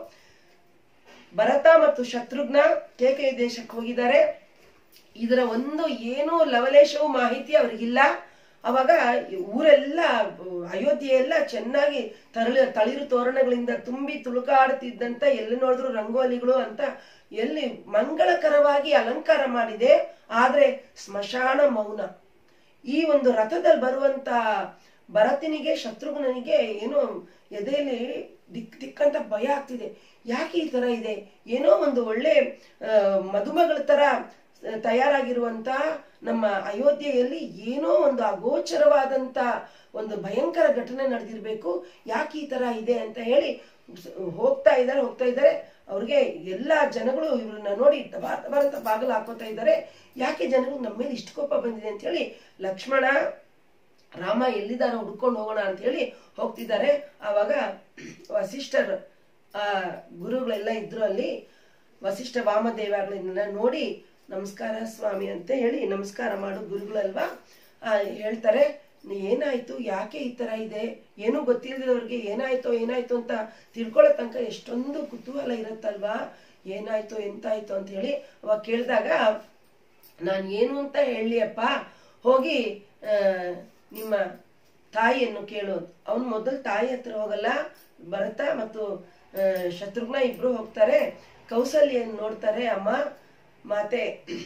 ಭರತ ಮತ್ತು ಶತ್ರುಘ್ನ ಕೇಕೆಯ ದೇಶಕ್ಕೆ ಹೋಗಿದ್ದಾರೆ. ಇದರ ಒಂದು ಏನೋ ಲವಲೇಶವು ಮಾಹಿತಿ ಅವ್ರಿಗಿಲ್ಲ. ಅವಾಗ ಊರೆಲ್ಲ ಅಯೋಧ್ಯೆ ಎಲ್ಲ ಚೆನ್ನಾಗಿ ತರಳಿ ತಳಿರು ತೋರಣಗಳಿಂದ ತುಂಬಿ ತುಳುಕಾಡುತ್ತಿದ್ದಂತ ಎಲ್ಲಿ ನೋಡಿದ್ರು ರಂಗೋಲಿಗಳು ಅಂತ ಎಲ್ಲಿ ಮಂಗಳಕರವಾಗಿ ಅಲಂಕಾರ ಮಾಡಿದೆ. ಆದ್ರೆ ಸ್ಮಶಾನ ಮೌನ. ಈ ಒಂದು ರಥದಲ್ಲಿ ಬರುವಂತ ಭರತನಿಗೆ ಶತ್ರುಘ್ನಿಗೆ ಏನೋ ಎದೆಯಲ್ಲಿ ದಿಕ್ ದಿಕ್ಕಂತ ಭಯ ಆಗ್ತಿದೆ. ಯಾಕೆ ಈ ತರ ಇದೆ, ಏನೋ ಒಂದು ಒಳ್ಳೆ ಅಹ್ ಮದುಮಗಳ ತರ ತಯಾರಾಗಿರುವಂತ ನಮ್ಮ ಅಯೋಧ್ಯೆಯಲ್ಲಿ ಏನೋ ಒಂದು ಅಗೋಚರವಾದಂತ ಒಂದು ಭಯಂಕರ ಘಟನೆ ನಡೆದಿರ್ಬೇಕು, ಯಾಕೆ ಈ ತರ ಇದೆ ಅಂತ ಹೇಳಿ ಹೋಗ್ತಾ ಇದ್ದಾರೆ ಹೋಗ್ತಾ ಇದ್ದಾರೆ ಅವ್ರಿಗೆ ಎಲ್ಲಾ ಜನಗಳು ಇವ್ರನ್ನ ನೋಡಿ ಬರಂತ ಬಾಗಿಲು ಹಾಕೋತಾ ಇದ್ದಾರೆ. ಯಾಕೆ ಜನಗಳು ನಮ್ಮ ಮೇಲೆ ಇಷ್ಟು ಕೋಪ ಬಂದಿದೆ ಅಂತ ಹೇಳಿ ಲಕ್ಷ್ಮಣ ರಾಮ ಎಲ್ಲಿದಾರ ಹುಡ್ಕೊಂಡು ಹೋಗೋಣ ಅಂತ ಹೇಳಿ ಹೋಗ್ತಿದ್ದಾರೆ. ಆವಾಗ ವಸಿಷ್ಠರ್ ಆ ಗುರುಗಳೆಲ್ಲ ಇದ್ರು ಅಲ್ಲಿ. ವಸಿಷ್ಠ ವಾಮದೇವಗಳನ್ನ ನೋಡಿ ನಮಸ್ಕಾರ ಸ್ವಾಮಿ ಅಂತ ಹೇಳಿ ನಮಸ್ಕಾರ ಮಾಡು ಗುರುಗಳಲ್ವಾ, ಆ ಹೇಳ್ತಾರೆ ಏನಾಯ್ತು, ಯಾಕೆ ಈ ತರ ಇದೆ, ಏನೂ ಗೊತ್ತಿಲ್ಲದವ್ರಿಗೆ ಏನಾಯ್ತೋ ಏನಾಯ್ತು ಅಂತ ತಿಳ್ಕೊಳ್ಳೋ ತನಕ ಎಷ್ಟೊಂದು ಕುತೂಹಲ ಇರುತ್ತಲ್ವಾ, ಏನಾಯ್ತು ಎಂತಾಯ್ತು ಅಂತ ಹೇಳಿ ಅವಾಗ ಕೇಳಿದಾಗ ನಾನು ಏನು ಅಂತ ಹೇಳಿಯಪ್ಪ, ಹೋಗಿ ಆ ನಿಮ್ಮ ತಾಯಿಯನ್ನು ಕೇಳೋದು. ಅವನು ಮೊದಲು ತಾಯಿ ಹತ್ರ ಹೋಗಲ್ಲ, ಭರತ ಮತ್ತು ಶತ್ರುಘ್ನ ಇಬ್ರು ಹೋಗ್ತಾರೆ. ಕೌಸಲ್ಯನ್ನು ನೋಡ್ತಾರೆ. ಅಮ್ಮ ಮಾತೆ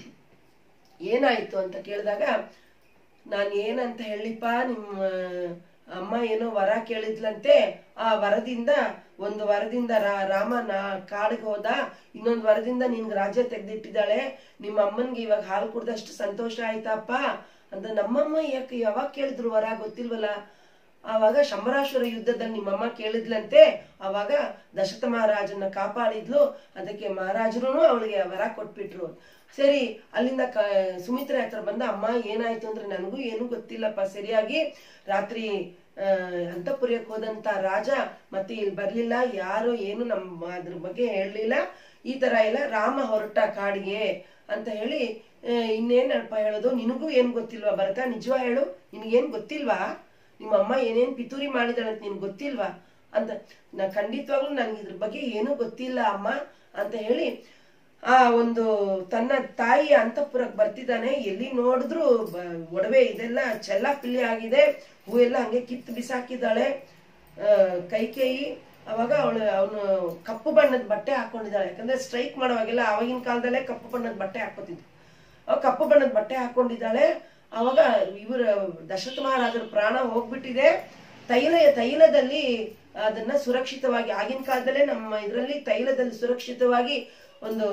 ಏನಾಯ್ತು ಅಂತ ಕೇಳಿದಾಗ ನಾನು ಏನಂತ ಹೇಳಿಪ್ಪ, ನಿಮ್ಮ ಅಮ್ಮ ಏನೋ ವರ ಕೇಳಿದ್ಲಂತೆ, ಆ ವರದಿಂದ ಒಂದು ವರದಿಂದ ರಾ ರಾಮ ನಾ ಕಾಡಿಗೆ ಹೋದ, ಇನ್ನೊಂದು ವರದಿಂದ ನಿನ್ಗೆ ರಾಜ್ಯ ತೆಗೆದಿಟ್ಟಿದ್ದಾಳೆ, ನಿಮ್ಮ ಅಮ್ಮನ್ಗೆ ಇವಾಗ ಹಾಲು ಕುಡ್ದಷ್ಟು ಸಂತೋಷ ಆಯ್ತಪ್ಪ ಅಂತ. ನಮ್ಮಮ್ಮ ಯಾಕೆ ಯಾವಾಗ ಕೇಳಿದ್ರು ವರ ಗೊತ್ತಿಲ್ವಲ್ಲ. ಆವಾಗ ಶಂಬರಾಸುರ ಯುದ್ಧದಲ್ಲಿ ನಿಮ್ಮಮ್ಮ ಕೇಳಿದ್ಲಂತೆ, ಆವಾಗ ದಶರಥ ಮಹಾರಾಜನ ಕಾಪಾಡಿದ್ಲು, ಅದಕ್ಕೆ ಮಹಾರಾಜರು ಅವಳಿಗೆ ವರ ಕೊಟ್ಬಿಟ್ರು. ಸರಿ, ಅಲ್ಲಿಂದ ಕ ಸುಮಿತ್ರೆ ಹತ್ರ ಬಂದ, ಅಮ್ಮ ಏನಾಯ್ತು ಅಂದ್ರೆ ನನಗೂ ಏನು ಗೊತ್ತಿಲ್ಲಪ್ಪ ಸರಿಯಾಗಿ, ರಾತ್ರಿ ಅಹ್ ಅಂತಃಪುರಕ್ಕೆ ಹೋದಂತ ರಾಜ ಮತ್ತೆ ಇಲ್ಲಿ ಬರ್ಲಿಲ್ಲ, ಯಾರು ಏನು ನಮ್ಮ ಅದ್ರ ಬಗ್ಗೆ ಹೇಳಲಿಲ್ಲ, ಈ ತರ ಎಲ್ಲ ರಾಮ ಹೊರಟ ಕಾಡಿಗೆ ಅಂತ ಹೇಳಿ. ಇನ್ನೇನಪ್ಪ ಹೇಳೋದು, ನಿನಗೂ ಏನ್ ಗೊತ್ತಿಲ್ವಾ ಭರತ, ನಿಜವಾ ಹೇಳು, ನಿನ್ಗೇನ್ ಗೊತ್ತಿಲ್ವಾ, ನಿಮ್ಮ ಅಮ್ಮ ಏನೇನ್ ಪಿತೂರಿ ಮಾಡಿದಾಳಂತ ನಿನ್ಗೆ ಗೊತ್ತಿಲ್ವಾ ಅಂತ. ನಾ ಖಂಡಿತವಾಗ್ಲೂ ನನ್ಗೆ ಇದ್ರ ಬಗ್ಗೆ ಏನೂ ಗೊತ್ತಿಲ್ಲ ಅಮ್ಮ ಅಂತ ಹೇಳಿ ಆ ಒಂದು ತನ್ನ ತಾಯಿ ಅಂತಃಪುರಕ್ಕೆ ಬರ್ತಿದ್ದಾನೆ. ಎಲ್ಲಿ ನೋಡಿದ್ರು ಒಡವೆ ಇದೆಲ್ಲ ಚೆಲ್ಲ ಪಿಲ್ಲಿ ಆಗಿದೆ, ಹೂ ಎಲ್ಲ ಹಂಗೆ ಕಿತ್ತು ಬಿಸಾಕಿದ್ದಾಳೆ ಅಹ್ ಕೈಕೇಯಿ. ಅವಾಗ ಅವಳು ಅವನು ಕಪ್ಪು ಬಣ್ಣದ ಬಟ್ಟೆ ಹಾಕೊಂಡಿದ್ದಾಳೆ, ಯಾಕಂದ್ರೆ ಸ್ಟ್ರೈಕ್ ಮಾಡೋವಾಗೆಲ್ಲ ಆವಾಗಿನ ಕಾಲದಲ್ಲೇ ಕಪ್ಪು ಬಣ್ಣದ ಬಟ್ಟೆ ಹಾಕೋತಿದ್ರು. ಅವ ಕಪ್ಪು ಬಣ್ಣದ ಬಟ್ಟೆ ಹಾಕೊಂಡಿದ್ದಾಳೆ. ಅವಾಗ ಇವರು ದಶರಥ ಮಹಾರಾಜರ ಪ್ರಾಣ ಹೋಗ್ಬಿಟ್ಟಿದೆ. ತೈಲ ತೈಲದಲ್ಲಿ ಅದನ್ನ ಸುರಕ್ಷಿತವಾಗಿ, ಆಗಿನ ಕಾಲದಲ್ಲೇ ನಮ್ಮ ಇದರಲ್ಲಿ ತೈಲದಲ್ಲಿ ಸುರಕ್ಷಿತವಾಗಿ ಒಂದು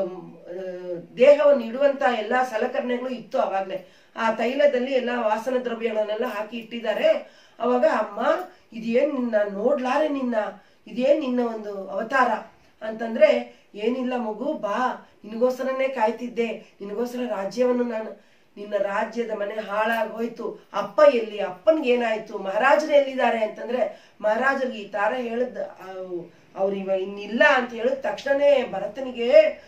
ದೇಹವನ್ನು ಇಡುವಂತ ಎಲ್ಲಾ ಸಲಕರಣೆಗಳು ಇತ್ತು ಅವಾಗ್ಲೆ. ಆ ತೈಲದಲ್ಲಿ ಎಲ್ಲಾ ವಾಸನ ದ್ರವ್ಯಗಳನ್ನೆಲ್ಲ ಹಾಕಿ ಇಟ್ಟಿದ್ದಾರೆ. ಅವಾಗ ಅಮ್ಮ ಇದೇನ್ ನಿನ್ನ ನೋಡ್ಲಾರೆ, ನಿನ್ನ ಇದೇನ್ ನಿನ್ನ ಒಂದು ಅವತಾರ ಅಂತಂದ್ರೆ, ಏನಿಲ್ಲ ಮಗು ಬಾ, ನಿನಗೋಸ್ಕರನೇ ಕಾಯ್ತಿದ್ದೆ, ನಿನಗೋಸ್ಕರ ರಾಜ್ಯವನ್ನು ನಾನು, ನಿನ್ನ ರಾಜ್ಯದ ಮನೆ ಹಾಳಾಗಿ ಹೋಯ್ತು, ಅಪ್ಪ ಎಲ್ಲಿ, ಅಪ್ಪನ್ಗೆ ಏನಾಯ್ತು, ಮಹಾರಾಜರು ಎಲ್ಲಿದ್ದಾರೆ ಅಂತಂದ್ರೆ, ಮಹಾರಾಜರಿಗೆ ಈ ತರ ಹೇಳದ್ ಅವ್ರ ಇವ ಇನ್ನಿಲ್ಲ ಅಂತ ಹೇಳಿದ ತಕ್ಷಣನೇ ಭರತನಿಗೆ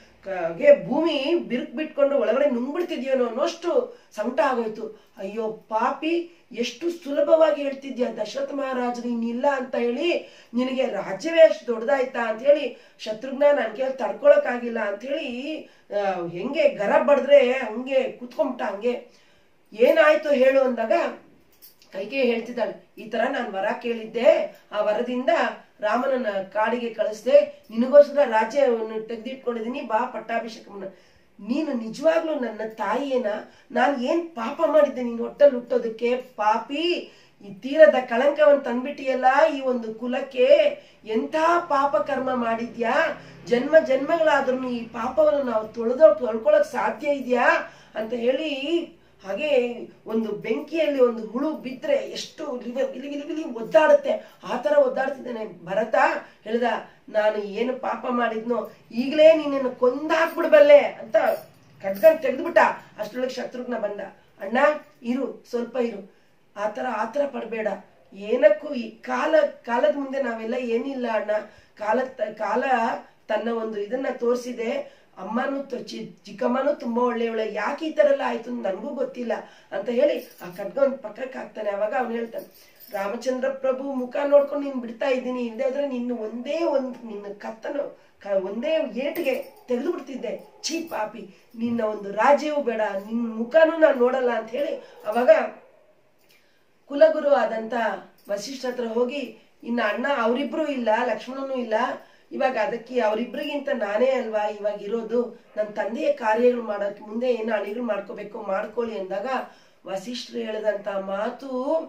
ಭೂಮಿ ಬಿರುಕ್ ಬಿಟ್ಕೊಂಡು ಒಳಗಡೆ ನುಂಗ್ಬಿಡ್ತಿದ್ಯೋನೋ ಅನ್ನೋಷ್ಟು ಸಂಕಟ ಆಗೋಯ್ತು. ಅಯ್ಯೋ ಪಾಪಿ, ಎಷ್ಟು ಸುಲಭವಾಗಿ ಹೇಳ್ತಿದ್ಯಾ ದಶರಥ ಮಹಾರಾಜರು ಇನ್ನಿಲ್ಲ ಅಂತ ಹೇಳಿ, ನಿನಗೆ ರಾಜ್ಯವೇ ಅಷ್ಟು ದೊಡ್ಡದಾಯ್ತಾ ಅಂತ ಹೇಳಿ. ಶತ್ರುಘ್ನ ನನ್ ಕೇಳಿ ತಡ್ಕೊಳಕ್ ಆಗಿಲ್ಲ ಅಂತ ಹೇಳಿ ಅಹ್ ಹೆಂಗೆ ಗರ ಬಡದ್ರೆ ಹಂಗೆ ಕೂತ್ಕೊಂಬಿಟ್ಟ. ಹಂಗೆ ಏನಾಯ್ತು ಹೇಳು ಅಂದಾಗ ಕೈಕೇಯಿ ಹೇಳ್ತಿದ್ದಾಳೆ, ಈ ತರ ನಾನು ವರ ಕೇಳಿದ್ದೆ, ಆ ವರದಿಂದ ರಾಮನನ್ನ ಕಾಡಿಗೆ ಕಳಿಸ್ದೆ, ನಿನಗೋಸ್ಕರ ರಾಜ್ಯವನ್ನು ತೆಗೆದಿಟ್ಕೊಂಡಿದೀನಿ, ಬಾ ಪಟ್ಟಾಭಿಷೇಕವನ್ನ. ನೀನು ನಿಜವಾಗ್ಲೂ ನನ್ನ ತಾಯಿಯೇನ, ನಾನು ಏನ್ ಪಾಪ ಮಾಡಿದ್ದೆ ನೀನು ಹೊಟ್ಟಲ್ಲಿ ಹುಟ್ಟೋದಕ್ಕೆ, ಪಾಪಿ, ಈ ತೀರದ ಕಳಂಕವನ್ನು ತಂದ್ಬಿಟ್ಟಿಯಲ್ಲ ಈ ಒಂದು ಕುಲಕ್ಕೆ, ಎಂಥ ಪಾಪ ಕರ್ಮ ಮಾಡಿದ್ಯಾ, ಜನ್ಮ ಜನ್ಮಗಳಾದ್ರೂ ಈ ಪಾಪವನ್ನು ನಾವು ತೊಳೆದೋ ತೊಳ್ಕೊಳಕ್ ಸಾಧ್ಯ ಇದೆಯಾ ಅಂತ ಹೇಳಿ, ಹಾಗೆ ಒಂದು ಬೆಂಕಿಯಲ್ಲಿ ಒಂದು ಹುಳು ಬಿದ್ರೆ ಎಷ್ಟು ವಿಲಿ ವಿಲಿ ವಿಲಿ ಒದ್ದಾಡುತ್ತೆ ಆ ತರ ಒದ್ದಾಡ್ತಿದ್ದೇನೆ. ಭರತ ಹೇಳ್ದ, ನಾನು ಏನು ಪಾಪ ಮಾಡಿದ್ನೋ ಈಗಲೇ ನೀನನ್ನು ಕೊಂದಾಕ್ಬಿಡ್ಬಲ್ಲೆ ಅಂತ ಖಡ್ಗನ್ ತೆಗೆದ್ಬಿಟ್ಟ. ಅಷ್ಟರೊಳಗೆ ಶತ್ರುಘ್ನ ಬಂದ. ಅಣ್ಣ ಇರು, ಸ್ವಲ್ಪ ಇರು, ಆತರ ಆತರ ಪಡ್ಬೇಡ, ಏನಕ್ಕೂ ಈ ಕಾಲ ಕಾಲದ ಮುಂದೆ ನಾವೆಲ್ಲ ಏನಿಲ್ಲ ಅಣ್ಣ. ಕಾಲ ಕಾಲ ತನ್ನ ಒಂದು ಇದನ್ನ ತೋರಿಸಿದೆ. ಅಮ್ಮನೂ ಚಿ ಚಿಕ್ಕಮ್ಮನೂ ತುಂಬಾ ಒಳ್ಳೆಯವಳೆ, ಯಾಕೆ ಈ ತರ ಎಲ್ಲ ಆಯ್ತು ನನಗೂ ಗೊತ್ತಿಲ್ಲ ಅಂತ ಹೇಳಿ ಆ ಖಡ್ಗ ಒಂದ್ ಪಕ್ಕಕ್ಕೆ ಹಾಕ್ತಾನೆ. ಅವಾಗ ಅವ್ನು ಹೇಳ್ತಾನೆ, ರಾಮಚಂದ್ರ ಪ್ರಭು ಮುಖ ನೋಡ್ಕೊಂಡು ನೀನ್ ಬಿಡ್ತಾ ಇದ್ದೀನಿ, ಇಲ್ಲದೆ ಆದ್ರೆ ನಿನ್ನ ಒಂದೇ ಒಂದ್ ನಿನ್ನ ಕತ್ತನು ಒಂದೇ ಏಟಿಗೆ ತೆಗೆದು ಬಿಡ್ತಿದ್ದೆ, ಛೀ ಪಾಪಿ, ನಿನ್ನ ಒಂದು ರಾಜ್ಯವೂ ಬೇಡ, ನಿನ್ನ ಮುಖನೂ ನಾನು ನೋಡಲ್ಲ ಅಂತ ಹೇಳಿ ಅವಾಗ ಕುಲಗುರು ಆದಂತ ವಸಿಷ್ಠ ಹತ್ರ ಹೋಗಿ, ಇನ್ನ ಅಣ್ಣ ಅವರಿಬ್ರು ಇಲ್ಲ, ಲಕ್ಷ್ಮಣನೂ ಇಲ್ಲ, ಇವಾಗ ಅದಕ್ಕೆ ಅವರಿಬ್ರಿಗಿಂತ ನಾನೇ ಅಲ್ವಾ ಇವಾಗ ಇರೋದು, ನನ್ನ ತಂದೆಯ ಕಾರ್ಯಗಳು ಮಾಡೋಕೆ ಮುಂದೆ ಏನು ಅಣಿಗಳು ಮಾಡ್ಕೋಬೇಕು ಮಾಡ್ಕೊಳ್ಳಿ ಅಂದಾಗ ವಸಿಷ್ಠರು ಹೇಳಿದಂತ ಮಾತು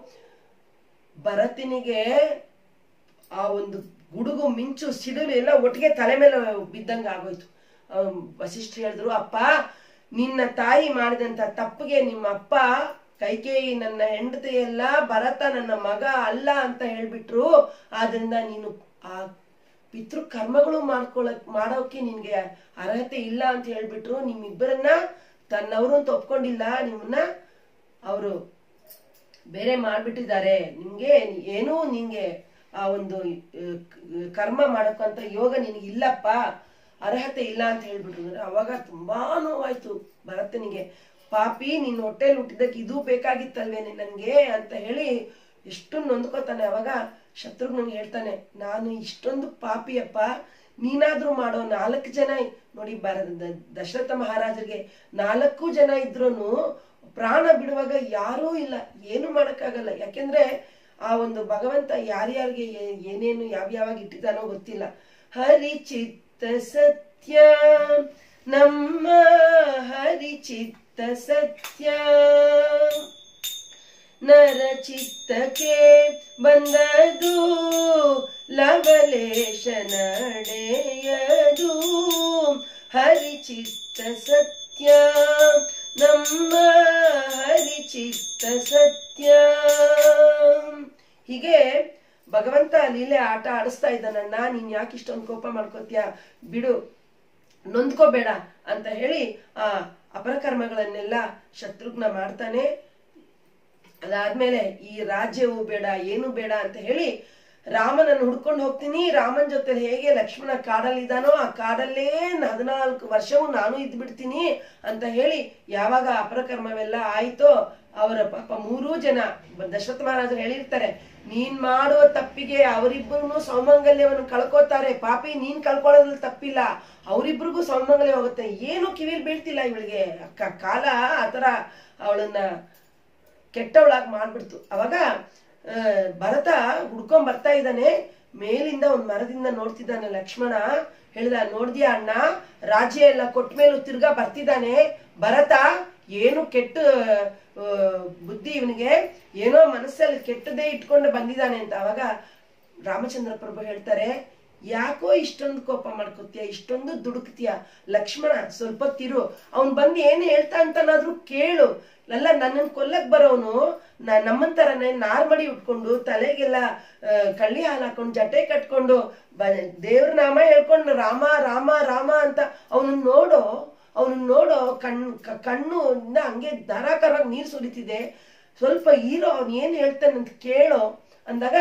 ಭರತನಿಗೆ ಆ ಒಂದು ಗುಡುಗು ಮಿಂಚು ಸಿಡಿಲು ಎಲ್ಲ ಒಟ್ಟಿಗೆ ತಲೆ ಮೇಲೆ ಬಿದ್ದಂಗ ಆಗೋಯ್ತು. ವಸಿಷ್ಠರು ಹೇಳಿದ್ರು, ಅಪ್ಪ ನಿನ್ನ ತಾಯಿ ಮಾಡಿದಂತ ತಪ್ಪಿಗೆ ನಿಮ್ಮ ಅಪ್ಪ ಕೈಕೇಯಿ ನನ್ನ ಹೆಂಡತಿ ಎಲ್ಲ, ಭರತ ನನ್ನ ಮಗ ಅಲ್ಲ ಅಂತ ಹೇಳ್ಬಿಟ್ರು, ಆದ್ರಿಂದ ನೀನು ಆ ಪಿತೃ ಕರ್ಮಗಳು ಮಾಡ್ಕೊಳಕ್ ಮಾಡೋಕೆ ನಿನ್ಗೆ ಅರ್ಹತೆ ಇಲ್ಲ ಅಂತ ಹೇಳ್ಬಿಟ್ರು. ನಿಮ್ಮಿಬ್ಬರನ್ನ ತನ್ನವರು ಅಂತ ಒಪ್ಕೊಂಡಿಲ್ಲ, ನಿಮ್ಮನ್ನ ಅವರು ಬೇರೆ ಮಾಡ್ಬಿಟ್ಟಿದ್ದಾರೆ, ನಿಮ್ಗೆ ಏನೂ ನಿಂಗೆ ಆ ಒಂದು ಕರ್ಮ ಮಾಡಕ್ಕಂತ ಯೋಗ ನಿನಗೆ ಇಲ್ಲಪ್ಪ, ಅರ್ಹತೆ ಇಲ್ಲ ಅಂತ ಹೇಳ್ಬಿಟ್ರು. ಅಂದ್ರೆ ಅವಾಗ ತುಂಬಾ ನೋವಾಯ್ತು ಭರತನಿಗೆ. ಪಾಪಿ ನಿನ್ನ ಹೊಟ್ಟೆಲಿ ಹುಟ್ಟಿದಕ್ಕೆ ಇದು ಬೇಕಾಗಿತ್ತಲ್ವೇನೆ ನನ್ಗೆ ಅಂತ ಹೇಳಿ ಎಷ್ಟು ನೊಂದ್ಕೋತಾನೆ. ಅವಾಗ ಶತ್ರುಘ್ನಿಗೆ ಹೇಳ್ತಾನೆ, ನಾನು ಇಷ್ಟೊಂದು ಪಾಪಿಯಪ್ಪ, ನೀನಾದ್ರೂ ಮಾಡೋ ನಾಲ್ಕು ಜನ ನೋಡಿ, ಬರ ದಶರಥ ಮಹಾರಾಜರಿಗೆ ನಾಲ್ಕು ಜನ ಇದ್ರೂನು ಪ್ರಾಣ ಬಿಡುವಾಗ ಯಾರೂ ಇಲ್ಲ, ಏನು ಮಾಡಕ್ಕಾಗಲ್ಲ. ಯಾಕೆಂದ್ರೆ ಆ ಒಂದು ಭಗವಂತ ಯಾರ್ಯಾರಿಗೆ ಏನೇನು ಯಾವ್ಯಾವಾಗ ಇಟ್ಟಿದ್ದಾನೋ ಗೊತ್ತಿಲ್ಲ. ಹರಿಚಿತ್ತ ಸತ್ಯ ನಮ್ಮ ಹರಿಚಿತ್ತ ಸತ್ಯ, ನರಚಿತ್ತಕ್ಕೆ ಬಂದದು ಲವಲೇಶ ನಡೆಯದು, ಹರಿಚಿತ್ತ ಸತ್ಯ ನಮ್ಮ ಹರಿಚಿತ್ತ ಸತ್ಯ. ಹೀಗೆ ಭಗವಂತ ಲೀಲೆ ಆಟ ಆಡಿಸ್ತಾ ಇದ್ದಾನಣ್ಣ, ನೀನ್ ಯಾಕೆ ಇಷ್ಟೊಂದು ಕೋಪ ಮಾಡ್ಕೋತೀಯ, ಬಿಡು, ನೊಂದ್ಕೋಬೇಡ ಅಂತ ಹೇಳಿ ಆ ಅಪರಕರ್ಮಗಳನ್ನೆಲ್ಲ ಶತ್ರುಘ್ನ ಮಾಡ್ತಾನೆ. ಅದಾದ್ಮೇಲೆ ಈ ರಾಜ್ಯವು ಬೇಡ ಏನು ಬೇಡ ಅಂತ ಹೇಳಿ ರಾಮನನ್ನು ಹುಡ್ಕೊಂಡು ಹೋಗ್ತೀನಿ, ರಾಮನ್ ಜೊತೆ ಹೇಗೆ ಲಕ್ಷ್ಮಣ ಕಾಡಲ್ಲಿದ್ದಾನೋ ಆ ಕಾಡಲ್ಲೇ ಹದಿನಾಲ್ಕು ವರ್ಷವೂ ನಾನು ಇದ್ ಬಿಡ್ತೀನಿ ಅಂತ ಹೇಳಿ ಯಾವಾಗ ಅಪರಕರ್ಮವೆಲ್ಲ ಆಯ್ತೋ ಅವರ ಪಾಪ ಮೂರೂ ಜನ ದಶರಥ ಮಹಾರಾಜರು ಹೇಳಿರ್ತಾರೆ, ನೀನ್ ಮಾಡುವ ತಪ್ಪಿಗೆ ಅವರಿಬ್ಬರು ಸೌಮಂಗಲ್ಯವನ್ನು ಕಳ್ಕೋತಾರೆ, ಪಾಪಿ ನೀನ್ ಕಳ್ಕೊಳ್ಳೋದ್ರಲ್ಲಿ ತಪ್ಪಿಲ್ಲ, ಅವರಿಬ್ರಿಗೂ ಸೌಮಂಗಲ್ಯ ಹೋಗುತ್ತೆ. ಏನು ಕಿವಿಲ್ ಬೀಳ್ತಿಲ್ಲ ಇವಳಿಗೆ, ಅಕ್ಕ ಕಾಲ ಆತರ ಅವಳನ್ನ ಕೆಟ್ಟವಳಾಗಿ ಮಾಡ್ಬಿಡ್ತು. ಅವಾಗ ಅಹ್ ಭರತ ಹುಡ್ಕೊಂಡ್ ಬರ್ತಾ ಇದ್ದಾನೆ, ಮೇಲಿಂದ ಒಂದ್ ಮರದಿಂದ ನೋಡ್ತಿದ್ದಾನೆ ಲಕ್ಷ್ಮಣ. ಹೇಳ್ದ, ನೋಡ್ದ್ಯಾ ಅಣ್ಣ, ರಾಜ್ಯ ಎಲ್ಲ ಕೊಟ್ಟ ಮೇಲೂ ತಿರ್ಗಾ ಬರ್ತಿದ್ದಾನೆ ಭರತ, ಏನು ಕೆಟ್ಟ ಬುದ್ಧಿ ಇವನಿಗೆ, ಏನೋ ಮನಸ್ಸಲ್ಲಿ ಕೆಟ್ಟದೇ ಇಟ್ಕೊಂಡು ಬಂದಿದ್ದಾನೆ ಅಂತ. ಅವಾಗ ರಾಮಚಂದ್ರ ಪ್ರಭು ಹೇಳ್ತಾರೆ, ಯಾಕೋ ಇಷ್ಟೊಂದು ಕೋಪ ಮಾಡ್ಕೋತೀಯ, ಇಷ್ಟೊಂದು ದುಡುಕ್ತೀಯ, ಲಕ್ಷ್ಮಣ ಸ್ವಲ್ಪ ತಿರು, ಅವನ್ ಬಂದು ಏನ್ ಹೇಳ್ತಾ ಅಂತನಾದ್ರೂ ಕೇಳು. ಅಲ್ಲ, ನನ್ನನ್ ಕೊಲ್ಲಕ್ ಬರೋನು ನಮ್ಮಂತರನೇ ನಾರ್ಮಡಿ ಉಟ್ಕೊಂಡು ತಲೆಗೆಲ್ಲ ಕಳ್ಳಿ ಹಾಲು ಹಾಕೊಂಡು ಜಟೆ ಕಟ್ಕೊಂಡು ದೇವ್ರ ನಾಮ ಹೇಳ್ಕೊಂಡು ರಾಮ ರಾಮ ರಾಮ ಅಂತ ಅವನನ್ನ ನೋಡೋ ಅವನನ್ನ ನೋಡೋ ಕಣ್ ಕಣ್ಣು ಹಂಗೆ ಧಾರಾಕಾರವಾಗಿ ನೀರ್ ಸುರಿತಿದೆ, ಸ್ವಲ್ಪ ಹೀರೋ ಅವ್ನ್ ಏನ್ ಹೇಳ್ತಾನೆ ಅಂತ ಕೇಳೋ ಅಂದಾಗ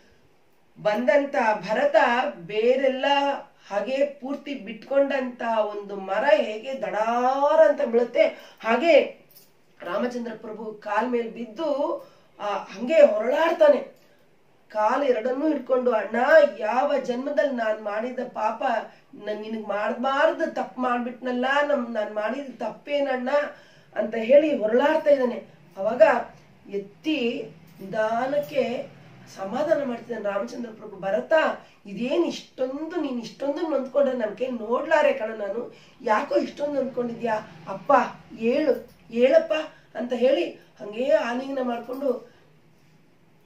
ಬಂದಂತ ಭರತ ಬೇರೆಲ್ಲ ಹಾಗೆ ಪೂರ್ತಿ ಬಿಟ್ಕೊಂಡಂತ ಒಂದು ಮರ ಹೇಗೆ ದಡಾರ ಅಂತ ಬೀಳುತ್ತೆ, ಹಾಗೆ ರಾಮಚಂದ್ರ ಪ್ರಭು ಕಾಲ್ ಮೇಲೆ ಬಿದ್ದು ಆ ಹಂಗೆ ಹೊರಳಾಡ್ತಾನೆ, ಕಾಲು ಎರಡನ್ನೂ ಹಿಡ್ಕೊಂಡು, ಅಣ್ಣ ಯಾವ ಜನ್ಮದಲ್ಲಿ ನಾನ್ ಮಾಡಿದ ಪಾಪ ನಿನಗ್ ಮಾಡಬಾರ್ದು ತಪ್ಪು ಮಾಡ್ಬಿಟ್ನಲ್ಲ, ನಮ್ ನಾನ್ ಮಾಡಿದ ತಪ್ಪೇನಣ್ಣ ಅಂತ ಹೇಳಿ ಹೊರಳಾಡ್ತಾ ಇದ್ದಾನೆ. ಅವಾಗ ಎತ್ತಿ ನಿಧಾನಕ್ಕೆ ಸಮಾಧಾನ ಮಾಡ್ತಿದ್ದಾನೆ ರಾಮಚಂದ್ರ ಪ್ರಭು. ಭರತ, ಇದೇನ್ ಇಷ್ಟೊಂದು ನೀನ್ ಇಷ್ಟೊಂದು ನೊಂದ್ಕೊಂಡ್ರೆ ನನ್ ಕೈ ನೋಡ್ಲಾರೆ ಕಣ, ನಾನು ಯಾಕೋ ಇಷ್ಟೊಂದು ನೊಂದ್ಕೊಂಡಿದ್ಯಾ, ಅಪ್ಪ ಏಳು ಹೇಳಪ್ಪ ಅಂತ ಹೇಳಿ ಹಂಗೇ ಆಲಿಂಗನ ಮಾಡ್ಕೊಂಡು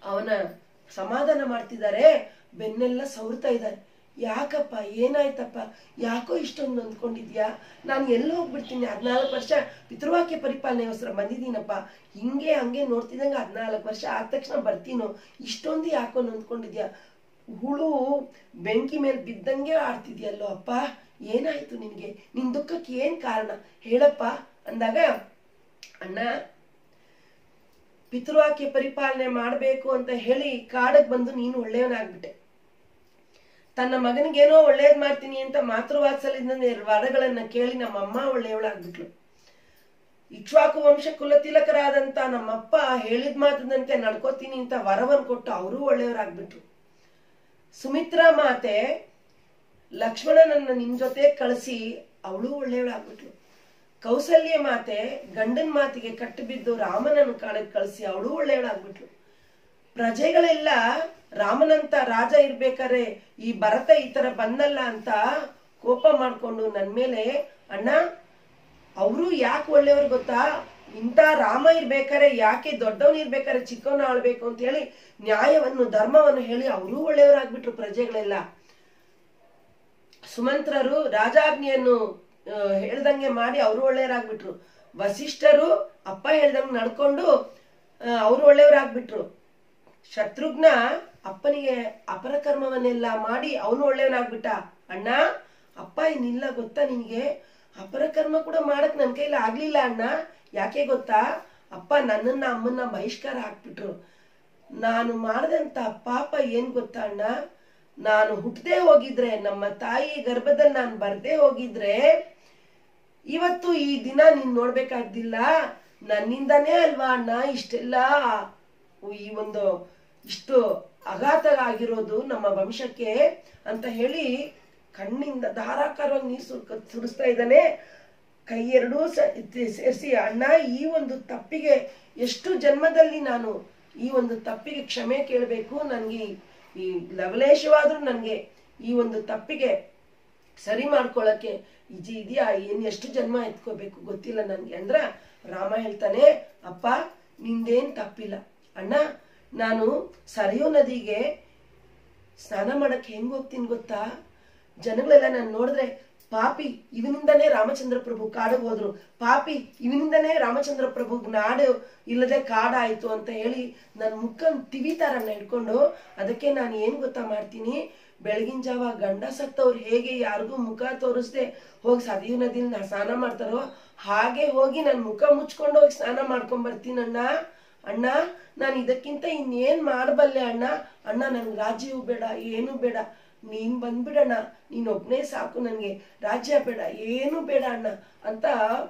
ಅವನ ಸಮಾಧಾನ ಮಾಡ್ತಿದ್ದಾರೆ, ಬೆನ್ನೆಲ್ಲ ಸವರ್ತಾ ಇದ್ದಾರೆ. ಯಾಕಪ್ಪ, ಏನಾಯ್ತಪ್ಪ, ಯಾಕೋ ಇಷ್ಟೊಂದು ಅಂದ್ಕೊಂಡಿದ್ಯಾ, ನಾನು ಎಲ್ಲೋ ಹೋಗ್ಬಿಡ್ತೀನಿ, ಹದಿನಾಲ್ಕು ವರ್ಷ ಪಿತೃವಾಕ್ಯ ಪರಿಪಾಲನೆಗೋಸ್ಕರ ಬಂದಿದ್ದೀನಪ್ಪ, ಹಿಂಗೆ ಹಂಗೆ ನೋಡ್ತಿದ್ದಂಗೆ ಹದಿನಾಲ್ಕು ವರ್ಷ ಆದ ತಕ್ಷಣ ಬರ್ತೀನೋ, ಇಷ್ಟೊಂದು ಯಾಕೋ ಅಂದ್ಕೊಂಡಿದ್ಯಾ, ಹುಳು ಬೆಂಕಿ ಮೇಲೆ ಬಿದ್ದಂಗೆ ಆಡ್ತಿದ್ಯಲ್ಲೋ ಅಪ್ಪ, ಏನಾಯ್ತು ನಿನ್ಗೆ, ನಿನ್ ದುಃಖಕ್ಕೆ ಏನ್ ಕಾರಣ ಹೇಳಪ್ಪ ಅಂದಾಗ, ಅಣ್ಣ ಪಿತೃವಾಕ್ಯ ಪರಿಪಾಲನೆ ಮಾಡ್ಬೇಕು ಅಂತ ಹೇಳಿ ಕಾಡಕ್ ಬಂದು ನೀನು ಒಳ್ಳೆಯವನಾಗ್ಬಿಟ್ಟೆ. ತನ್ನ ಮಗನಿಗೇನೋ ಒಳ್ಳೇದ್ ಮಾಡ್ತೀನಿ ಅಂತ ಮಾತೃವಾತ್ಸಲ್ಯದಿಂದ ವರಗಳನ್ನ ಕೇಳಿ ನಮ್ಮಮ್ಮ ಒಳ್ಳೆಯವಳಾಗ್ಬಿಟ್ಲು. ಇಕ್ಷ್ವಾಕು ವಂಶ ಕುಲತಿಲಕರಾದಂತ ನಮ್ಮಪ್ಪ ಹೇಳಿದ ಮಾತದಂತೆ ನಡ್ಕೋತೀನಿ ಅಂತ ವರವನ್ನು ಕೊಟ್ಟು ಅವರು ಒಳ್ಳೆಯವರಾಗ್ಬಿಟ್ರು. ಸುಮಿತ್ರಾ ಮಾತೆ ಲಕ್ಷ್ಮಣನನ್ನ ನಿನ್ ಜೊತೆ ಕಳಿಸಿ ಅವಳು ಒಳ್ಳೆಯವಳಾಗ್ಬಿಟ್ಲು. ಕೌಸಲ್ಯ ಮಾತೆ ಗಂಡನ ಮಾತಿಗೆ ಕಟ್ಟು ಬಿದ್ದು ರಾಮನನ್ನು ಕಾಣಕ್ ಕಳಿಸಿ ಅವಳು ಒಳ್ಳೆಯವಳಾಗ್ಬಿಟ್ಲು. ಪ್ರಜೆಗಳೆಲ್ಲ ರಾಮನಂತ ರಾಜ ಇರ್ಬೇಕಾರೆ ಈ ಭರತ ಈ ತರ ಬಂದಲ್ಲ ಅಂತ ಕೋಪ ಮಾಡ್ಕೊಂಡು ನನ್ ಮೇಲೆ, ಅಣ್ಣ ಅವರು ಯಾಕೆ ಒಳ್ಳೆಯವ್ರು ಗೊತ್ತಾ, ಇಂಥ ರಾಮ ಇರ್ಬೇಕಾರೆ ಯಾಕೆ ದೊಡ್ಡವನ್ ಇರ್ಬೇಕಾರೆ ಚಿಕ್ಕವನ ಆಳ್ಬೇಕು ಅಂತ ಹೇಳಿ ನ್ಯಾಯವನ್ನು ಧರ್ಮವನ್ನು ಹೇಳಿ ಅವರೂ ಒಳ್ಳೆಯವರಾಗ್ಬಿಟ್ರು ಪ್ರಜೆಗಳೆಲ್ಲ. ಸುಮಂತ್ರರು ರಾಜಾಜ್ಞೆಯನ್ನು ಹೇಳ್ದಂಗೆ ಮಾಡಿ ಅವರು ಒಳ್ಳೆಯವರಾಗ್ಬಿಟ್ರು. ವಸಿಷ್ಠರು ಅಪ್ಪ ಹೇಳ್ದಂಗೆ ನಡ್ಕೊಂಡು ಅವರು ಒಳ್ಳೆಯವರಾಗ್ಬಿಟ್ರು. ಶತ್ರುಘ್ನ ಅಪ್ಪನಿಗೆ ಅಪರಕರ್ಮವನ್ನೆಲ್ಲ ಮಾಡಿ ಅವನು ಒಳ್ಳೆಯವನಾಗ್ಬಿಟ್ಟ. ಅಣ್ಣ ಅಪ್ಪ ಇನ್ನಿಲ್ಲ ಗೊತ್ತಾ ನಿನ್ಗೆ, ಅಪರಕರ್ಮ ಕೂಡ ಮಾಡಕ್ ನನ್ ಕೈಲಿ ಆಗ್ಲಿಲ್ಲ ಅಣ್ಣ. ಯಾಕೆ ಗೊತ್ತಾ, ಅಪ್ಪ ನನ್ನನ್ನ ಅಮ್ಮನ್ನ ಬಹಿಷ್ಕಾರ ಹಾಕ್ಬಿಟ್ರು. ನಾನು ಮಾಡದಂತ ಪಾಪ ಏನ್ ಗೊತ್ತಾ ಅಣ್ಣ, ನಾನು ಹುಟ್ಟದೆ ಹೋಗಿದ್ರೆ, ನಮ್ಮ ತಾಯಿ ಗರ್ಭದಲ್ಲಿ ನಾನು ಬರ್ದೇ ಹೋಗಿದ್ರೆ ಇವತ್ತು ಈ ದಿನ ನೀನ್ ನೋಡ್ಬೇಕಾಗ್ದಿಲ್ಲ. ನನ್ನಿಂದಾನೇ ಅಲ್ವಾ ಅಣ್ಣ ಇಷ್ಟೆಲ್ಲ ಈ ಒಂದು ಇಷ್ಟು ಆಘಾತ ಆಗಿರೋದು ನಮ್ಮ ವಂಶಕ್ಕೆ ಅಂತ ಹೇಳಿ ಕಣ್ಣಿಂದ ಧಾರಾಕಾರವಾಗಿ ನೀರು ಸುರ್ ಸುರಿಸ್ತಾ ಇದ್ದಾನೆ. ಕೈ ಎರಡೂ ಸೇರಿಸಿ, ಅಣ್ಣ ಈ ಒಂದು ತಪ್ಪಿಗೆ ಎಷ್ಟು ಜನ್ಮದಲ್ಲಿ ನಾನು ಈ ಒಂದು ತಪ್ಪಿಗೆ ಕ್ಷಮೆ ಕೇಳಬೇಕು, ನನ್ಗೆ ಈ ಲವಲೇಶವಾದ್ರೂ ನನ್ಗೆ ಈ ಒಂದು ತಪ್ಪಿಗೆ ಸರಿ ಮಾಡ್ಕೊಳಕ್ಕೆ ಇಜಿ ಇದೆಯಾ, ಏನ್ ಎಷ್ಟು ಜನ್ಮ ಎತ್ಕೋಬೇಕು ಗೊತ್ತಿಲ್ಲ ನನ್ಗೆ ಅಂದ್ರ ರಾಮ ಹೇಳ್ತಾನೆ, ಅಪ್ಪ ನಿಂದೇನ್ ತಪ್ಪಿಲ್ಲ ಅಣ್ಣ. ನಾನು ಸರಿಯೋ ನದಿಗೆ ಸ್ನಾನ ಮಾಡಕ್ ಹೆಂಗ್ ಹೋಗ್ತೀನಿ ಗೊತ್ತಾ, ಜನಗಳೆಲ್ಲ ನಾನು ನೋಡಿದ್ರೆ ಪಾಪಿ ಇವನಿಂದನೇ ರಾಮಚಂದ್ರ ಪ್ರಭು ಕಾಡಿಗೆ ಹೋದ್ರು, ಪಾಪಿ ಇವನಿಂದನೇ ರಾಮಚಂದ್ರ ಪ್ರಭು ನಾಡು ಇಲ್ಲದೆ ಕಾಡಾಯ್ತು ಅಂತ ಹೇಳಿ ನನ್ನ ಮುಖ ತಿವಿತಾರನ್ನ ಹಿಡ್ಕೊಂಡು, ಅದಕ್ಕೆ ನಾನು ಏನ್ ಗೊತ್ತಾ ಮಾಡ್ತೀನಿ, ಬೆಳಗಿನ ಜಾವ ಗಂಡ ಸತ್ತವ್ರು ಹೇಗೆ ಯಾರಿಗೂ ಮುಖ ತೋರಿಸ್ದೆ ಹೋಗಿ ಸದಿಯು ನದಿನ ಸ್ನಾನ ಮಾಡ್ತಾರೋ ಹಾಗೆ ಹೋಗಿ ನನ್ ಮುಖ ಮುಚ್ಕೊಂಡು ಹೋಗಿ ಸ್ನಾನ ಮಾಡ್ಕೊಂಡ್ ಬರ್ತೀನಣ್ಣ. ಅಣ್ಣ ನಾನು ಇದಕ್ಕಿಂತ ಇನ್ನೇನ್ ಮಾಡಬಲ್ಲೆ ಅಣ್ಣ, ಅಣ್ಣ ನನ್ಗೆ ರಾಜ್ಯವೂ ಬೇಡ ಏನು ಬೇಡ, ನೀನ್ ಬಂದ್ಬಿಡಣ್ಣ, ನೀನ್ ಒಬ್ನೇ ಸಾಕು, ನನ್ಗೆ ರಾಜ್ಯ ಬೇಡ ಏನು ಬೇಡ ಅಣ್ಣ ಅಂತ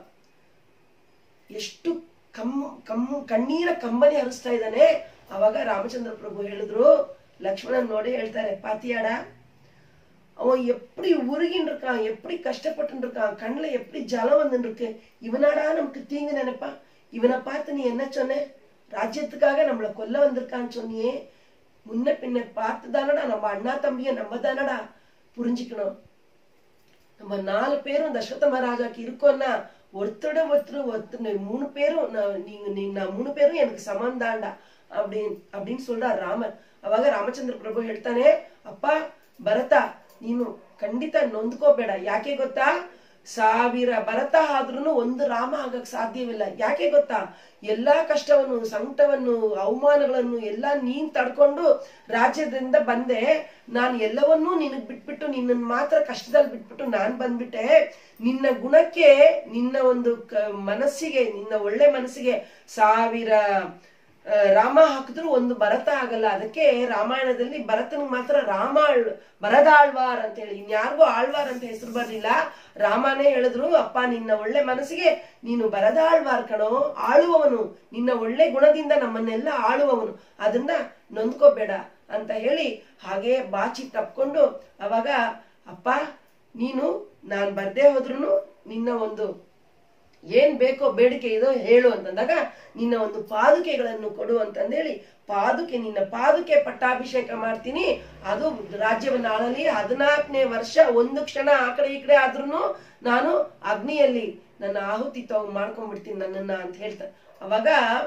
ಎಷ್ಟು ಕಮ್ ಕಮ್ ಕಣ್ಣೀರ ಕಂಬನಿ ಹರಿಸ್ತಾ ಇದ್ದಾನೆ. ಅವಾಗ ರಾಮಚಂದ್ರ ಪ್ರಭು ಹೇಳಿದ್ರು, லக்ஷ்மணன் நோடி எழுத்தாரு, பாத்தியாடா அவன் எப்படி உருகின்னு இருக்கான், எப்படி கஷ்டப்பட்டு இருக்கான், கண்ணுல எப்படி ஜலம் வந்து இருக்கு, இவனாடா நமக்கு தீங்கு நினைப்பான், இவனை பார்த்து நீ என்ன சொன்ன, ராஜ்யத்துக்காக நம்மளை கொல்ல வந்திருக்கான்னு சொன்னியே, முன்ன பின்ன பார்த்து தானடா நம்ம அண்ணா தம்பிய நம்ம தானடா புரிஞ்சுக்கணும். நம்ம நாலு பேரும் தசரத மகாராஜாக்கு இருக்கோம்னா ஒருத்தரோட ஒருத்தர் ஒருத்தர் மூணு பேரும் நீங்க நான் மூணு பேரும் எனக்கு சமம் தான்டா அப்படின்னு அப்படின்னு சொல்றார் ராமர். ಅವಾಗ ರಾಮಚಂದ್ರ ಪ್ರಭು ಹೇಳ್ತಾನೆ, ಅಪ್ಪ ಭರತ ನೀನು ಖಂಡಿತ ನೊಂದ್ಕೋಬೇಡ, ಯಾಕೆ ಗೊತ್ತಾ, ಸಾವಿರ ಭರತ ಆದ್ರೂ ಒಂದು ರಾಮ ಆಗಕ್ ಸಾಧ್ಯವಿಲ್ಲ. ಯಾಕೆ ಗೊತ್ತಾ, ಎಲ್ಲಾ ಕಷ್ಟವನ್ನು ಸಂಕಟವನ್ನು ಅವಮಾನಗಳನ್ನು ಎಲ್ಲಾ ನೀನ್ ತಡ್ಕೊಂಡು ರಾಜ್ಯದಿಂದ ಬಂದೆ, ನಾನ್ ಎಲ್ಲವನ್ನೂ ನಿನಗ್ ಬಿಟ್ಬಿಟ್ಟು ನಿನ್ನನ್ ಮಾತ್ರ ಕಷ್ಟದಲ್ಲಿ ಬಿಟ್ಬಿಟ್ಟು ನಾನ್ ಬಂದ್ಬಿಟ್ಟೆ. ನಿನ್ನ ಗುಣಕ್ಕೆ, ನಿನ್ನ ಒಂದು ಮನಸ್ಸಿಗೆ, ನಿನ್ನ ಒಳ್ಳೆ ಮನಸ್ಸಿಗೆ ಸಾವಿರ ರಾಮ ಹಾಕಿದ್ರು ಒಂದು ಭರತ ಆಗಲ್ಲ. ಅದಕ್ಕೆ ರಾಮಾಯಣದಲ್ಲಿ ಭರತನಿಗೆ ಮಾತ್ರ ರಾಮ ಭರದಾಳ್ವಾರ್ ಅಂತ ಹೇಳಿ, ಇನ್ಯಾರಿಗೂ ಆಳ್ವಾರ್ ಅಂತ ಹೆಸರು ಬರ್ಲಿಲ್ಲ. ರಾಮನೇ ಹೇಳಿದ್ರು, ಅಪ್ಪ ನಿನ್ನ ಒಳ್ಳೆ ಮನಸ್ಸಿಗೆ ನೀನು ಭರದಾಳ್ವಾರ್ ಕಣೋ, ಆಳುವವನು, ನಿನ್ನ ಒಳ್ಳೆ ಗುಣದಿಂದ ನಮ್ಮನ್ನೆಲ್ಲ ಆಳುವವನು, ಅದನ್ನ ನೊಂದ್ಕೋಬೇಡ ಅಂತ ಹೇಳಿ ಹಾಗೆ ಬಾಚಿ ತಪ್ಕೊಂಡು, ಅವಾಗ ಅಪ್ಪ ನೀನು ನಾನ್ ಬರ್ದೇ ಹೋದ್ರು ನಿನ್ನ ಒಂದು ಏನ್ ಬೇಕೋ ಬೇಡಿಕೆ ಇದೋ ಹೇಳು ಅಂತಂದಾಗ, ನಿನ್ನ ಒಂದು ಪಾದುಕೆಗಳನ್ನು ಕೊಡು ಅಂತಂದೇಳಿ ಪಾದುಕೆ, ನಿನ್ನ ಪಾದುಕೆ ಪಟ್ಟಾಭಿಷೇಕ ಮಾಡ್ತೀನಿ, ಅದು ರಾಜ್ಯವನ್ನ ಆಳಲಿ, ಹದಿನಾಲ್ಕನೇ ವರ್ಷ ಒಂದು ಕ್ಷಣ ಆ ಕಡೆ ಈ ಕಡೆ ಆದ್ರೂ ನಾನು ಅಗ್ನಿಯಲ್ಲಿ ನನ್ನ ಆಹುತಿ ತಾವು ಮಾಡ್ಕೊಂಡ್ಬಿಡ್ತೀನಿ ನನ್ನನ್ನ ಅಂತ ಹೇಳ್ತಾರೆ. ಅವಾಗ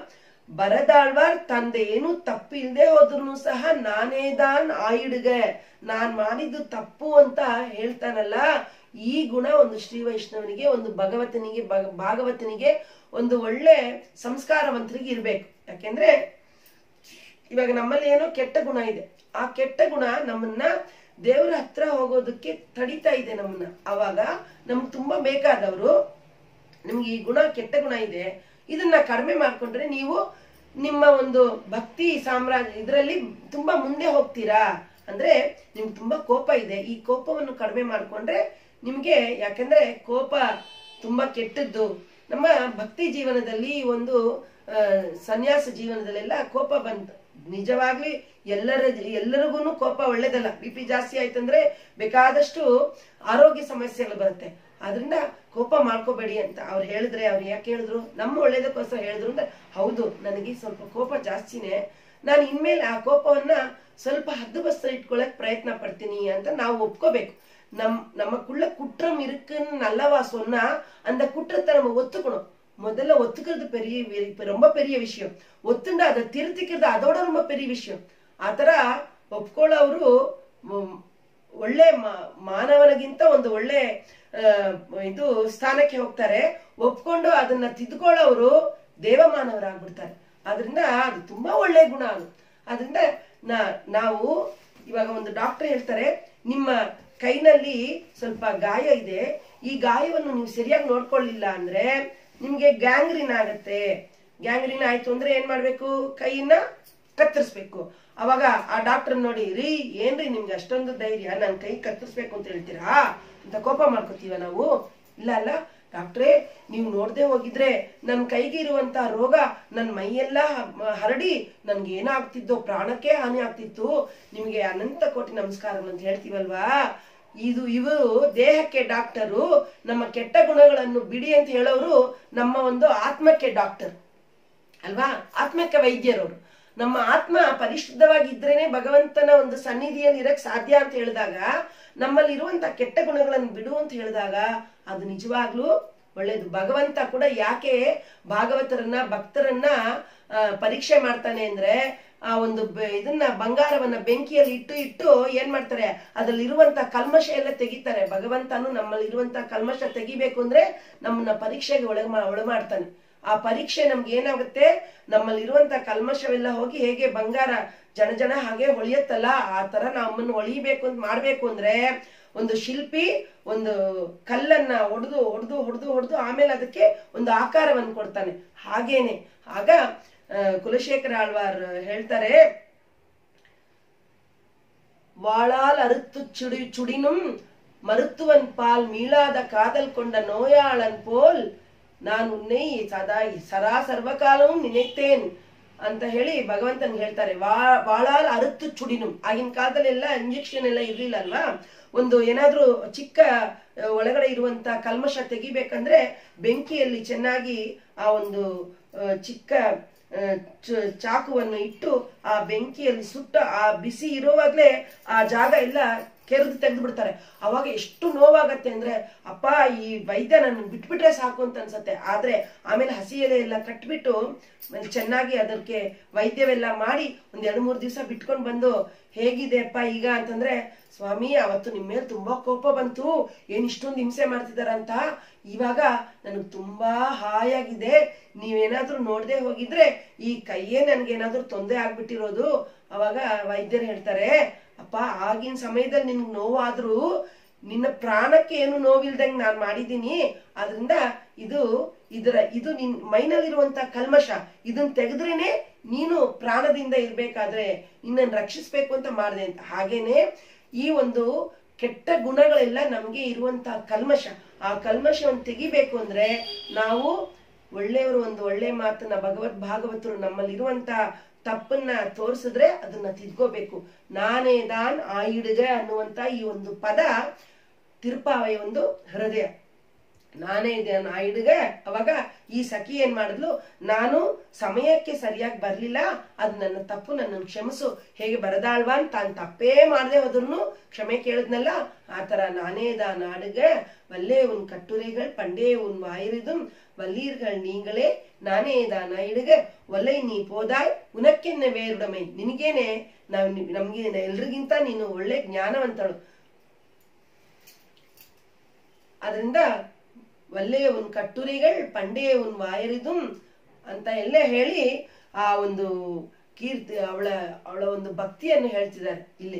ಬರದಾಳ್ವಾರ್ ತಂದೇನು ತಪ್ಪಿಲ್ದೆ ಹೋದ್ರು ಸಹ ನಾನೇದಾನ್ ಆಯಿಡುಗ, ನಾನ್ ಮಾಡಿದ್ದು ತಪ್ಪು ಅಂತ ಹೇಳ್ತಾನಲ್ಲ, ಈ ಗುಣ ಒಂದು ಶ್ರೀ ವೈಷ್ಣವನಿಗೆ, ಒಂದು ಭಗವತನಿಗೆ ಭಾಗವತನಿಗೆ, ಒಂದು ಒಳ್ಳೆ ಸಂಸ್ಕಾರವಂತರಿಗೆ ಇರ್ಬೇಕು. ಯಾಕೆಂದ್ರೆ ಇವಾಗ ನಮ್ಮಲ್ಲಿ ಏನೋ ಕೆಟ್ಟ ಗುಣ ಇದೆ, ಆ ಕೆಟ್ಟ ಗುಣ ನಮ್ಮನ್ನ ದೇವರ ಹತ್ರ ಹೋಗೋದಕ್ಕೆ ತಡಿತಾ ಇದೆ ನಮ್ಮನ್ನ. ಅವಾಗ ನಮ್ಗೆ ತುಂಬಾ ಬೇಕಾದವರು, ನಿಮ್ಗೆ ಈ ಗುಣ ಕೆಟ್ಟ ಗುಣ ಇದೆ, ಇದನ್ನ ಕಡಿಮೆ ಮಾಡ್ಕೊಂಡ್ರೆ ನೀವು ನಿಮ್ಮ ಒಂದು ಭಕ್ತಿ ಸಾಮ್ರಾಜ್ಯ ಇದರಲ್ಲಿ ತುಂಬಾ ಮುಂದೆ ಹೋಗ್ತೀರಾ. ಅಂದ್ರೆ ನಿಮ್ಗೆ ತುಂಬಾ ಕೋಪ ಇದೆ, ಈ ಕೋಪವನ್ನು ಕಡಿಮೆ ಮಾಡ್ಕೊಂಡ್ರೆ ನಿಮ್ಗೆ, ಯಾಕಂದ್ರೆ ಕೋಪ ತುಂಬಾ ಕೆಟ್ಟದ್ದು. ನಮ್ಮ ಭಕ್ತಿ ಜೀವನದಲ್ಲಿ, ಒಂದು ಅಹ್ ಸನ್ಯಾಸ ಜೀವನದಲ್ಲೆಲ್ಲ ಕೋಪ ಬಂತು. ನಿಜವಾಗ್ಲಿ ಎಲ್ಲರ ಎಲ್ಲರಿಗೂ ಕೋಪ ಒಳ್ಳೇದಲ್ಲ. ಬಿ ಪಿ ಜಾಸ್ತಿ ಆಯ್ತಂದ್ರೆ ಬೇಕಾದಷ್ಟು ಆರೋಗ್ಯ ಸಮಸ್ಯೆಗಳು ಬರುತ್ತೆ. ಆದ್ರಿಂದ ಕೋಪ ಮಾಡ್ಕೋಬೇಡಿ ಅಂತ ಅವ್ರು ಹೇಳಿದ್ರೆ, ಅವ್ರು ಯಾಕೆ ಹೇಳಿದ್ರು, ನಮ್ಮ ಒಳ್ಳೇದಕ್ಕೋಸ್ಕರ ಹೇಳಿದ್ರು ಅಂದ್ರೆ, ಹೌದು ನನಗೆ ಸ್ವಲ್ಪ ಕೋಪ ಜಾಸ್ತಿನೇ, ನಾನು ಇನ್ಮೇಲೆ ಆ ಕೋಪವನ್ನ ಸ್ವಲ್ಪ ಹದ್ದುಬಸ್ತ ಇಟ್ಕೊಳಕ್ ಪ್ರಯತ್ನ ಪಡ್ತೀನಿ ಅಂತ ನಾವು ಒಪ್ಕೋಬೇಕು. நம் நமக்குள்ள குற்றம் இருக்குன்னு நல்லவா சொன்னா அந்த குற்றத்தை நம்ம ஒத்துக்கணும். முதல்ல ஒத்துக்கிறது பெரிய ரொம்ப பெரிய விஷயம். ஒத்துண்டா அதை ತಿರುತಿಕ್கிறது அதோட ரொம்ப பெரிய விஷயம். ಆತರ ಒಪ್ಕೊಳ್ಳೋರು ಒಳ್ಳೆ ಮಾನವನಿಗಿಂತ ಒಂದು ಒಳ್ಳೆ ಇದು ಸ್ಥಾನಕ್ಕೆ ಹೋಗ್ತಾರೆ. ಒಪ್ಕೊಂಡು ಅದನ್ನ ತಿದ್ಕೊಳ್ಳೋರು ದೇವಮಾನವರಾಗ್ಬಿಡ್ತಾರೆ. ಆದ್ರಿಂದ ಅದು ತುಂಬಾ ಒಳ್ಳೆ ಗುಣ ಅದು. ಆದ್ರಿಂದ ನಾ ನಾವು ಇವಾಗ ಒಂದು ಡಾಕ್ಟರ್ ಹೇಳ್ತಾರೆ, ನಿಮ್ಮ ಕೈನಲ್ಲಿ ಸ್ವಲ್ಪ ಗಾಯ ಇದೆ, ಈ ಗಾಯವನ್ನು ನೀವು ಸರಿಯಾಗಿ ನೋಡ್ಕೊಳ್ಳಿಲ್ಲ ಅಂದ್ರೆ ನಿಮ್ಗೆ ಗ್ಯಾಂಗ್ರೀನ್ ಆಗತ್ತೆ. ಗ್ಯಾಂಗ್ರೀನ್ ಆಯ್ತು ಅಂದ್ರೆ ಏನ್ ಮಾಡ್ಬೇಕು, ಕೈಯನ್ನ ಕತ್ತರಿಸ್ಬೇಕು. ಅವಾಗ ಆ ಡಾಕ್ಟರ್ ನೋಡಿ, ರೀ ಏನ್ರಿ ನಿಮ್ಗೆ ಅಷ್ಟೊಂದು ಧೈರ್ಯ, ನನ್ ಕೈ ಕತ್ತರಿಸ್ಬೇಕು ಅಂತ ಹೇಳ್ತೀರಾ ಅಂತ ಕೋಪ ಮಾಡ್ಕೋತೀವ ನಾವು. ಇಲ್ಲ ಅಲ್ಲ ಡಾಕ್ಟ್ರೇ, ನೀವು ನೋಡ್ದೆ ಹೋಗಿದ್ರೆ ನನ್ ಕೈಗೆ ಇರುವಂತ ರೋಗ ನನ್ ಮೈಯೆಲ್ಲ ಹರಡಿ ನನ್ಗೆ ಏನಾಗ್ತಿದ್ದೋ, ಪ್ರಾಣಕ್ಕೆ ಹಾನಿ ಆಗ್ತಿತ್ತು, ನಿಮ್ಗೆ ಅನಂತ ಕೋಟಿ ನಮಸ್ಕಾರಗಳು ಅಂತ ಹೇಳ್ತೀವಲ್ವಾ. ಇದು ಇವರು ದೇಹಕ್ಕೆ ಡಾಕ್ಟರು, ನಮ್ಮ ಕೆಟ್ಟ ಗುಣಗಳನ್ನು ಬಿಡಿ ಅಂತ ಹೇಳೋರು ನಮ್ಮ ಒಂದು ಆತ್ಮಕ್ಕೆ ಡಾಕ್ಟರ್ ಅಲ್ವಾ, ಆತ್ಮಕ್ಕೆ ವೈದ್ಯರವರು. ನಮ್ಮ ಆತ್ಮ ಪರಿಶುದ್ಧವಾಗಿದ್ರೇನೆ ಭಗವಂತನ ಒಂದು ಸನ್ನಿಧಿಯಲ್ಲಿ ಇರಕ್ ಸಾಧ್ಯ ಅಂತ ಹೇಳಿದಾಗ, ನಮ್ಮಲ್ಲಿ ಇರುವಂತ ಕೆಟ್ಟ ಗುಣಗಳನ್ನು ಬಿಡು ಅಂತ ಹೇಳಿದಾಗ ಅದು ನಿಜವಾಗ್ಲೂ ಒಳ್ಳೇದು. ಭಗವಂತ ಕೂಡ ಯಾಕೆ ಭಾಗವತರನ್ನ ಭಕ್ತರನ್ನ ಪರೀಕ್ಷೆ ಮಾಡ್ತಾನೆ ಅಂದ್ರೆ, ಆ ಒಂದು ಇದನ್ನ ಬಂಗಾರವನ್ನ ಬೆಂಕಿಯಲ್ಲಿ ಇಟ್ಟು ಇಟ್ಟು ಏನ್ ಮಾಡ್ತಾರೆ, ಅದ್ರಲ್ಲಿ ಇರುವಂತ ಕಲ್ಮಶ ಎಲ್ಲ ತೆಗಿತಾರೆ. ಭಗವಂತನು ನಮ್ಮಲ್ಲಿ ಇರುವಂತ ಕಲ್ಮಶ ತೆಗಿಬೇಕು ಅಂದ್ರೆ ನಮ್ಮನ್ನ ಪರೀಕ್ಷೆಗೆ ಒಳಗ ಒಳಮಾಡ್ತಾನೆ. ಆ ಪರೀಕ್ಷೆ ನಮ್ಗೆ ಏನಾಗುತ್ತೆ, ನಮ್ಮಲ್ಲಿ ಇರುವಂತ ಕಲ್ಮಶವೆಲ್ಲ ಹೋಗಿ ಹೇಗೆ ಬಂಗಾರ ಜನ ಜನ ಹಾಗೆ ಹೊಳಿಯತ್ತಲ್ಲ, ಆ ತರ ನಮ್ಮನ್ನು ಹೊಳಿಬೇಕು ಅಂತ ಮಾಡ್ಬೇಕು ಅಂದ್ರೆ ಒಂದು ಶಿಲ್ಪಿ ಒಂದು ಕಲ್ಲನ್ನ ಹೊಡೆದು ಹೊಡೆದು ಹೊಡೆದು ಹೊಡೆದು ಆಮೇಲೆ ಅದಕ್ಕೆ ಒಂದು ಆಕಾರವನ್ನು ಕೊಡ್ತಾನೆ. ಹಾಗೇನೆ ಆಗ ಕುಲಶೇಖರ ಆಳ್ವಾರ್ ಹೇಳ್ತಾರೆ, வாளால் அறுத்து சுடி சுடினும் மருத்துவன் பால் மீளாத காதல் கொண்ட நோயாளன் போல் ನಾನು ಉನ್னை ಸದಾ ಸದಾ ಸರ್ವಕಾಲವೂ ನಿனைத்தேன் ಅಂತ ಹೇಳಿ ಭಗವಂತನ್ ಹೇಳ್ತಾರೆ. ವಾ ವಾಳಾಲ್ ಅರುತ್ತು ಚುಡಿನು, ಆಗಿನ ಕಾಲದಲ್ಲೆಲ್ಲ ಇಂಜೆಕ್ಷನ್ ಎಲ್ಲ ಇರ್ಲಿಲ್ಲ ಅಲ್ವಾ. ಒಂದು ಏನಾದ್ರೂ ಚಿಕ್ಕ ಒಳಗಡೆ ಇರುವಂತ ಕಲ್ಮಶ ತೆಗಿಬೇಕಂದ್ರೆ ಬೆಂಕಿಯಲ್ಲಿ ಚೆನ್ನಾಗಿ ಆ ಒಂದು ಚಿಕ್ಕ ಚಾಕುವನ್ನು ಇಟ್ಟು ಆ ಬೆಂಕಿಯಲ್ಲಿ ಸುಟ್ಟ ಆ ಬಿಸಿ ಇರುವಾಗ್ಲೇ ಆ ಜಾಗ ಎಲ್ಲ ಕೆರೆದು ತೆಗೆದು ಬಿಡ್ತಾರೆ. ಅವಾಗ ಎಷ್ಟು ನೋವಾಗತ್ತೆ ಅಂದ್ರೆ, ಅಪ್ಪ ಈ ವೈದ್ಯ ನನ್ನ ಬಿಟ್ಬಿಟ್ರೆ ಸಾಕು ಅಂತ ಅನ್ಸತ್ತೆ. ಆದ್ರೆ ಆಮೇಲೆ ಹಸಿ ಎಲೆ ಎಲ್ಲ ಕಟ್ಬಿಟ್ಟು ಚೆನ್ನಾಗಿ ಅದಕ್ಕೆ ವೈದ್ಯವೆಲ್ಲ ಮಾಡಿ ಒಂದ್ ಎರಡು ಮೂರು ದಿವಸ ಬಿಟ್ಕೊಂಡ್ ಬಂದು, ಹೇಗಿದೆ ಅಪ್ಪ ಈಗ ಅಂತಂದ್ರೆ, ಸ್ವಾಮಿ ಅವತ್ತು ನಿಮ್ಮ ಮೇಲೆ ತುಂಬಾ ಕೋಪ ಬಂತು, ಏನ್ ಇಷ್ಟೊಂದು ಹಿಂಸೆ ಮಾಡ್ತಿದಾರ ಅಂತ, ಇವಾಗ ನನಗ್ ತುಂಬಾ ಹಾಯಾಗಿದೆ, ನೀವೇನಾದ್ರೂ ನೋಡ್ದೆ ಹೋಗಿದ್ರೆ ಈ ಕೈಯೇ ನನ್ಗೇನಾದ್ರೂ ತೊಂದರೆ ಆಗ್ಬಿಟ್ಟಿರೋದು. ಅವಾಗ ವೈದ್ಯರು ಹೇಳ್ತಾರೆ, ಅಪ್ಪ ಆಗಿನ ಸಮಯದಲ್ಲಿ ನಿನ್ಗೆ ನೋವಾದ್ರೂ ನಿನ್ನ ಪ್ರಾಣಕ್ಕೆ ಏನು ನೋವಿಲ್ದಂಗೆ ನಾನ್ ಮಾಡಿದ್ದೀನಿ. ಆದ್ರಿಂದ ಇದು ಇದರ ಇದು ನಿನ್ ಮೈನಲ್ಲಿರುವಂತ ಕಲ್ಮಶ ಇದನ್ನ ತೆಗೆದ್ರೇನೆ ನೀನು ಪ್ರಾಣದಿಂದ ಇರ್ಬೇಕಾದ್ರೆ ನಿನ್ನನ್ನು ರಕ್ಷಿಸ್ಬೇಕು ಅಂತ ಮಾಡಿದೆ ಅಂತ. ಹಾಗೇನೆ ಈ ಒಂದು ಕೆಟ್ಟ ಗುಣಗಳೆಲ್ಲ ನಮ್ಗೆ ಇರುವಂತ ಕಲ್ಮಶ, ಆ ಕಲ್ಮಶವನ್ನು ತೆಗಿಬೇಕು ಅಂದ್ರೆ ನಾವು ಒಳ್ಳೆಯವರು ಒಂದು ಒಳ್ಳೆ ಮಾತನ್ನ ಭಗವದ್ ಭಾಗವತರು ನಮ್ಮಲ್ಲಿ ಇರುವಂತ ತಪ್ಪನ್ನ ತೋರಿಸಿದ್ರೆ ಅದನ್ನ ತಿದ್ಕೋಬೇಕು. ನಾನೇ ದಾನ್ ಆಯಿಡುಗ ಅನ್ನುವಂತ ಈ ಒಂದು ಪದ ತಿರುಪಾವೆಯ ಒಂದು ಹೃದಯ. ನಾನೇ ಇದೆ ಆ ಹಿಡಿಗೆ ಅವಾಗ ಈ ಸಖಿ ಏನ್ ಮಾಡಿದ್ಲು, ನಾನು ಸಮಯಕ್ಕೆ ಸರಿಯಾಗಿ ಬರ್ಲಿಲ್ಲ, ಅದ್ ನನ್ನ ತಪ್ಪು, ನನ್ನನ್ನು ಕ್ಷಮಿಸು, ಹೇಗೆ ಬರದಾಳ್ವಾನ್ ತಾನ್ ತಪ್ಪೇ ಮಾಡದೆ ಹೋದ್ರು ಕ್ಷಮೆ ಕೇಳಿದ್ನಲ್ಲ, ಆತರ ನಾನೇದ ನಾಡುಗೆ வல்லே உன் கட்டுரைகள் பண்டே உன் வாயிரிதும் வல்லீர்கள் நீங்களே நானே தான் ಇಡುಗ ಒಲ್ಲೆ ನೀ ಪೋದಾಯ್ ಉನಕ್ಕೆನ್ನ ವೇರುಡಮೈ, ನಿನಗೇನೆ ನಾವ್ ನಮ್ಗೆ ಎಲ್ರಿಗಿಂತ ನೀನು ಒಳ್ಳೆ ಜ್ಞಾನವಂತಳು, ಅದರಿಂದ ವಲ್ಲೆ ಉನ್ ಕಟ್ಟುರಿಗಳು ಪಂಡೇ ಉನ್ ವಾಯರಿದುಂ ಅಂತ ಎಲ್ಲ ಹೇಳಿ ಆ ಒಂದು ಕೀರ್ತಿ ಅವಳ ಅವಳ ಒಂದು ಭಕ್ತಿಯನ್ನು ಹೇಳ್ತಿದ್ದಾರೆ ಇಲ್ಲಿ.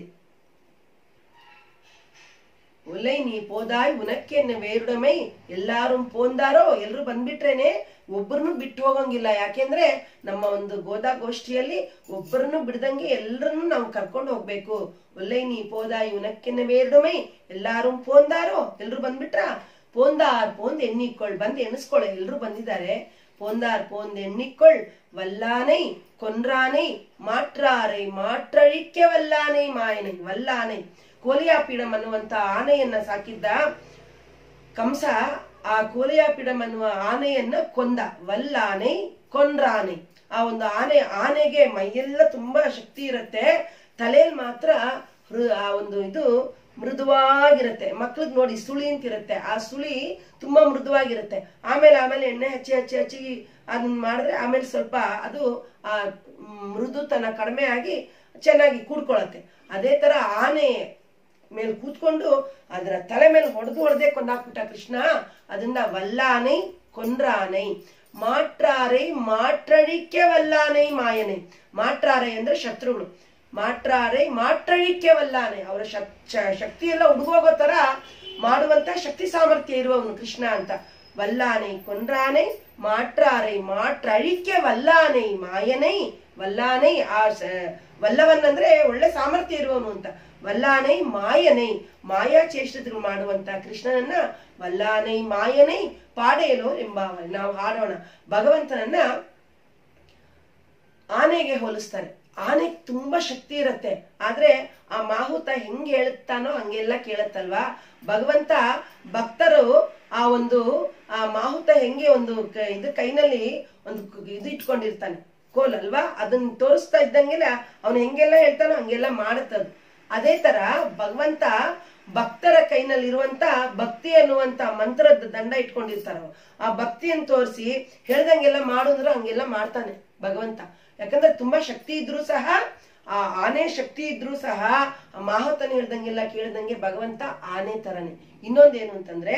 ಒಲ್ಲೆ ನೀ ಪೋದಾಯ್ ಉನಕ್ಕೆನ್ನ ವೇರುಡಮೈ, ಎಲ್ಲಾರು ಪೋಂದಾರೋ ಎಲ್ರು ಬಂದ್ಬಿಟ್ರೇನೆ ಒಬ್ಬರನ್ನು ಬಿಟ್ಟು ಹೋಗಂಗಿಲ್ಲ. ಯಾಕೆಂದ್ರೆ ನಮ್ಮ ಒಂದು ಗೋದಾ ಗೋಷ್ಠಿಯಲ್ಲಿ ಒಬ್ಬರನ್ನು ಬಿಡದಂಗೆ ಎಲ್ಲರನ್ನು ನಾವು ಕರ್ಕೊಂಡು ಹೋಗ್ಬೇಕು. ಒಲ್ಲೆ ನೀ ಪೋದಾಯ್ ಉನಕ್ಕೆನ್ನ ವೇರುಡಮೈ, ಎಲ್ಲಾರು ಪೋಂದಾರೋ ಎಲ್ರು ಬಂದ್ಬಿಟ್ರ, ಪೋಂದಾರ್ ಪೋಂದ್ ಎಣ್ಣಿಕೊಳ್ಳ್, ಬಂದ್ ಎಣಿಸ್ಕೊಳ, ಎಲ್ರು ಬಂದಿದ್ದಾರೆ, ಪೋಂದಾರ್ ಪೋಂದ್ ಎಣ್ಣಿಕೊಳ್ಳ್, ವಲ್ಲಾನೈ ಕೊನ್ರಾನೈ ಮಾಟ್ರಾರೈ ಮಾಟ್ರಳಿಕೆ ವಲ್ಲಾನೈ ಮಾಯನೈ. ವಲ್ಲಾನೈ ಕೋಲಿಯಾಪೀಡಂ ಅನ್ನುವಂತ ಆನೆಯನ್ನ ಸಾಕಿದ್ದ ಕಂಸ, ಆ ಕೋಲಿಯಾಪೀಡಂ ಅನ್ನುವ ಆನೆಯನ್ನ ಕೊಂದ. ವಲ್ಲಾನೈ ಕೊನ್ರಾನೈ, ಆ ಒಂದು ಆನೆ ಆನೆಗೆ ಮೈಯೆಲ್ಲ ತುಂಬಾ ಶಕ್ತಿ ಇರತ್ತೆ, ತಲೆಯಲ್ಲಿ ಮಾತ್ರ ಆ ಒಂದು ಇದು ಮೃದುವಾಗಿರುತ್ತೆ. ಮಕ್ಳಿಗೆ ನೋಡಿ ಸುಳಿ ಅಂತಿರುತ್ತೆ, ಆ ಸುಳಿ ತುಂಬಾ ಮೃದುವಾಗಿರುತ್ತೆ. ಆಮೇಲೆ ಆಮೇಲೆ ಎಣ್ಣೆ ಹಚ್ಚಿ ಹಚ್ಚಿ ಹಚ್ಚಿ ಅದನ್ನ ಮಾಡಿದ್ರೆ ಆಮೇಲೆ ಸ್ವಲ್ಪ ಅದು ಆ ಮೃದುತನ ಕಡಿಮೆ ಆಗಿ ಚೆನ್ನಾಗಿ ಕೂಡ್ಕೊಳತ್ತೆ. ಅದೇ ತರ ಆನೆ ಮೇಲೆ ಕೂತ್ಕೊಂಡು ಅದರ ತಲೆ ಮೇಲೆ ಹೊಡೆದು ಹೊಡೆದೇ ಕೊಂದಾಕ್ಬಿಟ್ಟ ಕೃಷ್ಣ. ಅದರಿಂದ ವಲ್ಲಾನೈ ಕೊಂಡ್ರಾನೈ ಮಾಟ್ರಾರೈ ಮಾಟ್ರಳಿಕೆ ವಲ್ಲಾನೈ ಮಾಯನೈ. ಮಾಟ್ರಾರೈ ಅಂದ್ರೆ ಶತ್ರುಗಳು, ಮಾಟ್ರಾರೈ ಮಾಟ್ರಳಿಕೆ ವಲ್ಲಾನೈ, ಅವರ ಶಕ್ತಿ ಎಲ್ಲ ಹುಡುಗೋಗೋ ತರ ಮಾಡುವಂತ ಶಕ್ತಿ ಸಾಮರ್ಥ್ಯ ಇರುವವನು ಕೃಷ್ಣ ಅಂತ. ವಲ್ಲಾನೈ ಕೊಂಡ್ರಾನೈ ಮಾಟ್ರಾರೈ ಮಾಟ್ರಳಿಕೆ ವಲ್ಲಾನೈ ಮಾಯನೈ. ವಲ್ಲಾನೈ ಆ ವಲ್ಲವನ್ನಂದ್ರೆ ಒಳ್ಳೆ ಸಾಮರ್ಥ್ಯ ಇರುವವನು ಅಂತ. ವಲ್ಲಾನೈ ಮಾಯನೈ, ಮಾಯಾ ಚೇಷ್ಟತೆಗಳು ಮಾಡುವಂತ ಕೃಷ್ಣನನ್ನ ವಲ್ಲಾನೈ ಮಾಯನೈ ಪಾಡೆಯಲು ಎಂಬ ನಾವು ಹಾಡೋಣ. ಭಗವಂತನನ್ನ ಆನೆಗೆ ಹೋಲಿಸ್ತಾರೆ. ಆನೆಗೆ ತುಂಬಾ ಶಕ್ತಿ ಇರತ್ತೆ, ಆದ್ರೆ ಆ ಮಾಹುತ ಹೆಂಗ್ ಹೇಳುತ್ತಾನೋ ಹಂಗೆಲ್ಲ ಕೇಳತ್ತಲ್ವಾ. ಭಗವಂತ ಭಕ್ತರು ಆ ಒಂದು ಆ ಮಾಹುತ ಹೆಂಗೆ ಒಂದು ಇದು ಕೈನಲ್ಲಿ ಒಂದು ಇದು ಇಟ್ಕೊಂಡಿರ್ತಾನೆ, ಕೋಲ್ ಅಲ್ವಾ, ಅದನ್ನ ತೋರಿಸ್ತಾ ಇದ್ದಂಗೆಲ್ಲ ಅವನು ಹೆಂಗೆಲ್ಲ ಹೇಳ್ತಾನೋ ಹಂಗೆಲ್ಲ ಮಾಡುತ್ತದು. ಅದೇ ತರ ಭಗವಂತ ಭಕ್ತರ ಕೈನಲ್ಲಿ ಇರುವಂತ ಭಕ್ತಿ ಅನ್ನುವಂತ ಮಂತ್ರದ ದಂಡ ಇಟ್ಕೊಂಡಿರ್ತಾರ. ಆ ಭಕ್ತಿಯನ್ನು ತೋರಿಸಿ ಹೇಳ್ದಂಗೆಲ್ಲ ಮಾಡಿದ್ರು ಹಂಗೆಲ್ಲ ಮಾಡ್ತಾನೆ ಭಗವಂತ. ಯಾಕಂದ್ರೆ ತುಂಬಾ ಶಕ್ತಿ ಇದ್ರು ಸಹ, ಆ ಆನೆ ಶಕ್ತಿ ಇದ್ರು ಸಹ ಆ ಮಾಹುತನ ಹೇಳ್ದಂಗೆಲ್ಲ ಕೇಳ್ದಂಗೆ ಭಗವಂತ ಆನೆ ತರನೇ. ಇನ್ನೊಂದೇನು ಅಂತಂದ್ರೆ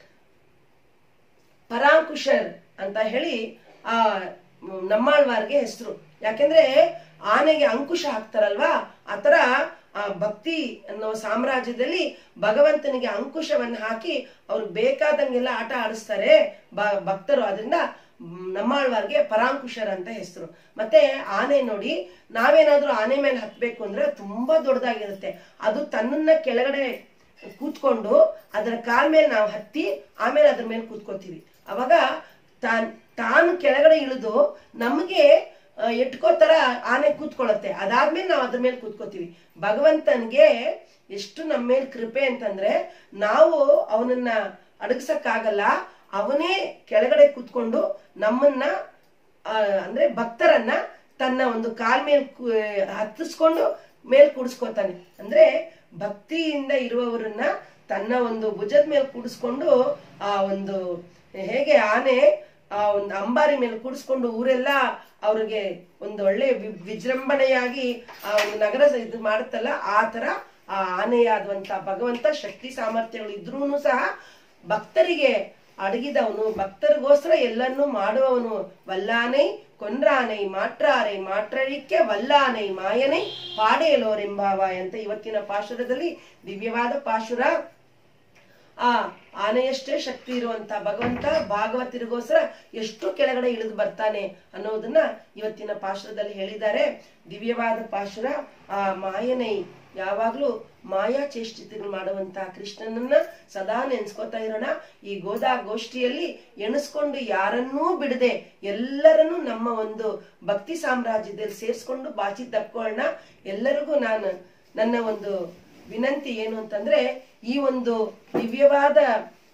ಪರಾಂಕುಶರ್ ಅಂತ ಹೇಳಿ ಆ ನಮ್ಮಾಳ್ವಾರ್ಗೆ ಹೆಸರು. ಯಾಕೆಂದ್ರೆ ಆನೆಗೆ ಅಂಕುಶ ಹಾಕ್ತಾರಲ್ವಾ, ಆತರ ಆ ಭಕ್ತಿ ಅನ್ನೋ ಸಾಮ್ರಾಜ್ಯದಲ್ಲಿ ಭಗವಂತನಿಗೆ ಅಂಕುಶವನ್ನು ಹಾಕಿ ಅವ್ರು ಬೇಕಾದಂಗೆಲ್ಲ ಆಟ ಆಡಿಸ್ತಾರೆ ಭಕ್ತರು. ಅದರಿಂದ ನಮ್ಮಾಳ್ವಾರ್ಗೆ ಪರಾಂಕುಶರ್ ಅಂತ ಹೆಸರು. ಮತ್ತೆ ಆನೆ ನೋಡಿ, ನಾವೇನಾದ್ರೂ ಆನೆ ಮೇಲೆ ಹತ್ಬೇಕು ಅಂದ್ರೆ ತುಂಬಾ ದೊಡ್ಡದಾಗಿರುತ್ತೆ. ಅದು ತನ್ನನ್ನ ಕೆಳಗಡೆ ಕೂತ್ಕೊಂಡು ಅದರ ಕಾಲ್ ಮೇಲೆ ನಾವು ಹತ್ತಿ ಆಮೇಲೆ ಅದ್ರ ಮೇಲೆ ಕೂತ್ಕೋತೀವಿ. ಅವಾಗ ತಾನ್ ತಾನು ಕೆಳಗಡೆ ಇಳಿದು ನಮಗೆ ಎಟ್ಕೋ ತರ ಆನೆ ಕೂತ್ಕೊಳ್ಳುತ್ತೆ. ಅದಾದ್ಮೇಲೆ ನಾವು ಅದ್ರ ಮೇಲೆ ಕೂತ್ಕೋತೀವಿ. ಭಗವಂತನ್ಗೆ ಎಷ್ಟು ನಮ್ಮ ಮೇಲೆ ಕೃಪೆ ಅಂತಂದ್ರೆ ನಾವು ಅವನನ್ನ ಅಡಗಿಸಕ್ಕಾಗಲ್ಲ, ಅವನೇ ಕೆಳಗಡೆ ಕೂತ್ಕೊಂಡು ನಮ್ಮನ್ನ ಅಂದ್ರೆ ಭಕ್ತರನ್ನ ತನ್ನ ಒಂದು ಕಾಲ್ ಮೇಲೆ ಹತ್ತಿಸ್ಕೊಂಡು ಮೇಲ್ ಕೂಡಿಸ್ಕೋತಾನೆ. ಅಂದ್ರೆ ಭಕ್ತಿಯಿಂದ ಇರುವವರನ್ನ ತನ್ನ ಒಂದು ಭುಜದ ಮೇಲೆ ಕೂಡಿಸ್ಕೊಂಡು ಆ ಒಂದು ಹೇಗೆ ಆನೆ ಆ ಒಂದು ಅಂಬಾರಿ ಮೇಲೆ ಕೂಡಿಸ್ಕೊಂಡು ಊರೆಲ್ಲ ಅವ್ರಿಗೆ ಒಂದು ಒಳ್ಳೆ ವಿಜೃಂಭಣೆಯಾಗಿ ಆ ಒಂದು ನಗರ ಇದು ಮಾಡುತ್ತಲ್ಲ, ಆ ತರ ಆ ಆನೆಯಾದಂತ ಭಗವಂತ ಶಕ್ತಿ ಸಾಮರ್ಥ್ಯಗಳು ಇದ್ರೂನು ಸಹ ಭಕ್ತರಿಗೆ ಅಡಗಿದವನು, ಭಕ್ತರಿಗೋಸ್ಕರ ಎಲ್ಲನ್ನೂ ಮಾಡುವವನು. ವಲ್ಲಾನೈ ಕೊಂಡ್ರಾನೈ ಮಾಟ್ರಾರೈ ಮಾಟ್ರಳಿಕೆ ವಲ್ಲಾನೈ ಮಾಯನೈ ಪಾಡೆಯಲೋರೆಂಬಾವ ಅಂತ ಇವತ್ತಿನ ಪಾಶುರದಲ್ಲಿ ದಿವ್ಯವಾದ ಪಾಶುರ. ಆ ಆನೆಯಷ್ಟೇ ಶಕ್ತಿ ಇರುವಂತ ಭಗವಂತ ಭಾಗವತರಿಗೋಸ್ಕರ ಎಷ್ಟು ಕೆಳಗಡೆ ಇಳಿದು ಬರ್ತಾನೆ ಅನ್ನೋದನ್ನ ಇವತ್ತಿನ ಪಾಶುರದಲ್ಲಿ ಹೇಳಿದ್ದಾರೆ. ದಿವ್ಯವಾದ ಪಾಶುರ. ಆ ಮಾಯನೈ ಯಾವಾಗ್ಲೂ ಮಾಯಾ ಚೇಷ್ಟಿತಗಳು ಮಾಡುವಂತ ಕೃಷ್ಣನನ್ನ ಸದಾ ನೆನ್ಸ್ಕೋತಾ ಇರೋಣ. ಈ ಗೋದಾ ಗೋಷ್ಠಿಯಲ್ಲಿ ಎಣಿಸ್ಕೊಂಡು ಯಾರನ್ನೂ ಬಿಡದೆ ಎಲ್ಲರನ್ನೂ ನಮ್ಮ ಒಂದು ಭಕ್ತಿ ಸಾಮ್ರಾಜ್ಯದಲ್ಲಿ ಸೇರ್ಸ್ಕೊಂಡು ಬಾಚಿ ತಕ್ಕೊಳ್ಳೋಣ. ಎಲ್ಲರಿಗೂ ನಾನು ನನ್ನ ಒಂದು ವಿನಂತಿ ಏನು ಅಂತಂದ್ರೆ, ಈ ಒಂದು ದಿವ್ಯವಾದ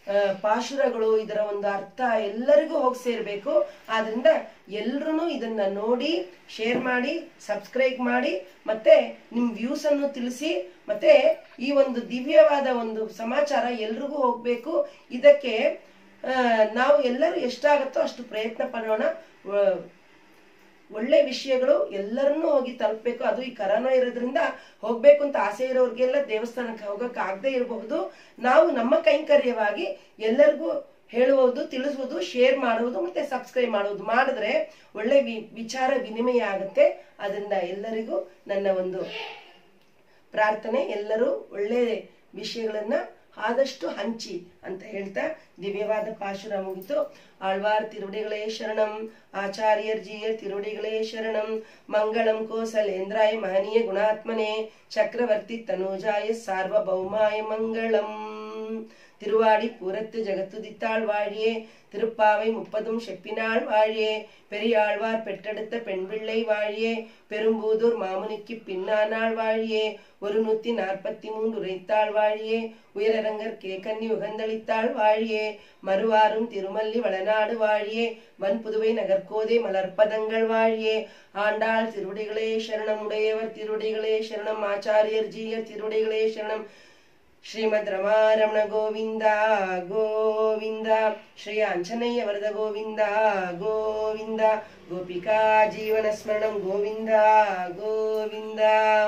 ಪಾಶುರಗಳು, ಇದರ ಒಂದು ಅರ್ಥ ಎಲ್ಲರಿಗೂ ಹೋಗಿ ಸೇರ್ಬೇಕು. ಆದ್ರಿಂದ ಎಲ್ರು ಇದನ್ನ ನೋಡಿ ಶೇರ್ ಮಾಡಿ, ಸಬ್ಸ್ಕ್ರೈಬ್ ಮಾಡಿ, ಮತ್ತೆ ನಿಮ್ ವ್ಯೂಸ್ ಅನ್ನು ತಿಳಿಸಿ. ಮತ್ತೆ ಈ ಒಂದು ದಿವ್ಯವಾದ ಒಂದು ಸಮಾಚಾರ ಎಲ್ರಿಗೂ ಹೋಗ್ಬೇಕು. ಇದಕ್ಕೆ ನಾವು ಎಲ್ಲರೂ ಎಷ್ಟಾಗತ್ತೋ ಅಷ್ಟು ಪ್ರಯತ್ನ ಪಡೋಣ. ಒಳ್ಳೆ ವಿಷಯಗಳು ಎಲ್ಲರನ್ನೂ ಹೋಗಿ ತಲುಪಬೇಕು. ಅದು ಈ ಕರೋನಾ ಇರೋದ್ರಿಂದ ಹೋಗ್ಬೇಕು ಅಂತ ಆಸೆ ಇರೋರ್ಗೆಲ್ಲ ದೇವಸ್ಥಾನಕ್ಕೆ ಹೋಗಕ್ ಆಗದೆ ಇರಬಹುದು. ನಾವು ನಮ್ಮ ಕೈಂಕರ್ಯವಾಗಿ ಎಲ್ಲರಿಗೂ ಹೇಳುವುದು, ತಿಳಿಸುವುದು, ಶೇರ್ ಮಾಡುವುದು, ಮತ್ತೆ ಸಬ್ಸ್ಕ್ರೈಬ್ ಮಾಡುವುದು ಮಾಡಿದ್ರೆ ಒಳ್ಳೆ ವಿ ವಿಚಾರ ವಿನಿಮಯ ಆಗುತ್ತೆ. ಅದರಿಂದ ಎಲ್ಲರಿಗೂ ನನ್ನ ಒಂದು ಪ್ರಾರ್ಥನೆ, ಎಲ್ಲರೂ ಒಳ್ಳೆ ವಿಷಯಗಳನ್ನ ಆದಷ್ಟು ಹಂಚಿ ಅಂತ ಹೇಳ್ತಾ ದಿವ್ಯವಾದ ಪಾಶುರ ಮುಗಿತು. ಆಳ್ವಾರ್ ತಿರುವಡಿಗಳೇ ಶರಣಂ, ಆಚಾರ್ಯರ್ ಜಿಯ ತಿರುವಡಿಗಳೇ ಶರಣಂ. ಮಂಗಳಂ ಕೋಸಲೇಂದ್ರಾಯ ಮಹನೀಯ ಗುಣಾತ್ಮನೆ, ಚಕ್ರವರ್ತಿ ತನೂಜಾಯ ಸಾರ್ವಭೌಮಾಯ ಮಂಗಳಂ. திருவாடி பூரத்து ஜகத்துதித்தாள் வாழியே, திருப்பாவை முப்பதும் செப்பினாள் வாழியே, பெரியாழ்வார் பெற்றெடுத்த பெண் பிள்ளை வாழியே, பெரும்பூதூர் மாமுனிக்கு பின்னானாள் வாழியே, ஒரு நூத்தி நாற்பத்தி மூன்று உரைத்தாள் வாழியே, உயரரங்கர் கேக்கன்னி உகந்தளித்தாள் வாழியே, மறுவாரும் திருமல்லி வளநாடு வாழியே, வன் புதுவை நகர்கோதை மலர்ப்பதங்கள் வாழியே. ஆண்டாள் திருவடிகளே சரணம், உடையவர் திருவடிகளே சரணம், ஆச்சாரியர் ஜீயர் திருவடிகளே சரணம். ಶ್ರೀಮದ್ ರಮಾರಮಣ ಗೋವಿಂದ ಗೋವಿಂದ, ಶ್ರೀ ಆಂಜನೇಯ ವರದ ಗೋವಿಂದ ಗೋವಿಂದ, ಗೋಪಿಕಾ ಜೀವನ ಸ್ಮರಣಂ ಗೋವಿಂದ ಗೋವಿಂದ.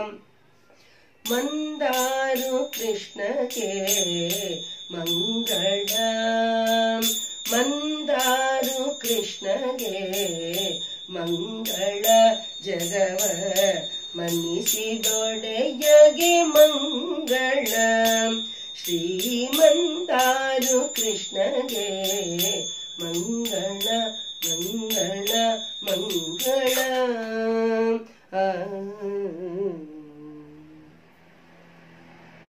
ಮಂದಾರು ಕೃಷ್ಣಗೆ ಮಂಗಳ, ಮಂದಾರು ಕೃಷ್ಣಗೆ ಮಂಗಳ, ಜಗವ ಮನ್ನಿಸಿದೊಡೆಯಗೆ ಮಂಗಳ. ಶ್ರೀಮಂದಾರು ಕೃಷ್ಣಗೆ ಮಂಗಳ ಮಂಗಳ ಮಂಗಳ.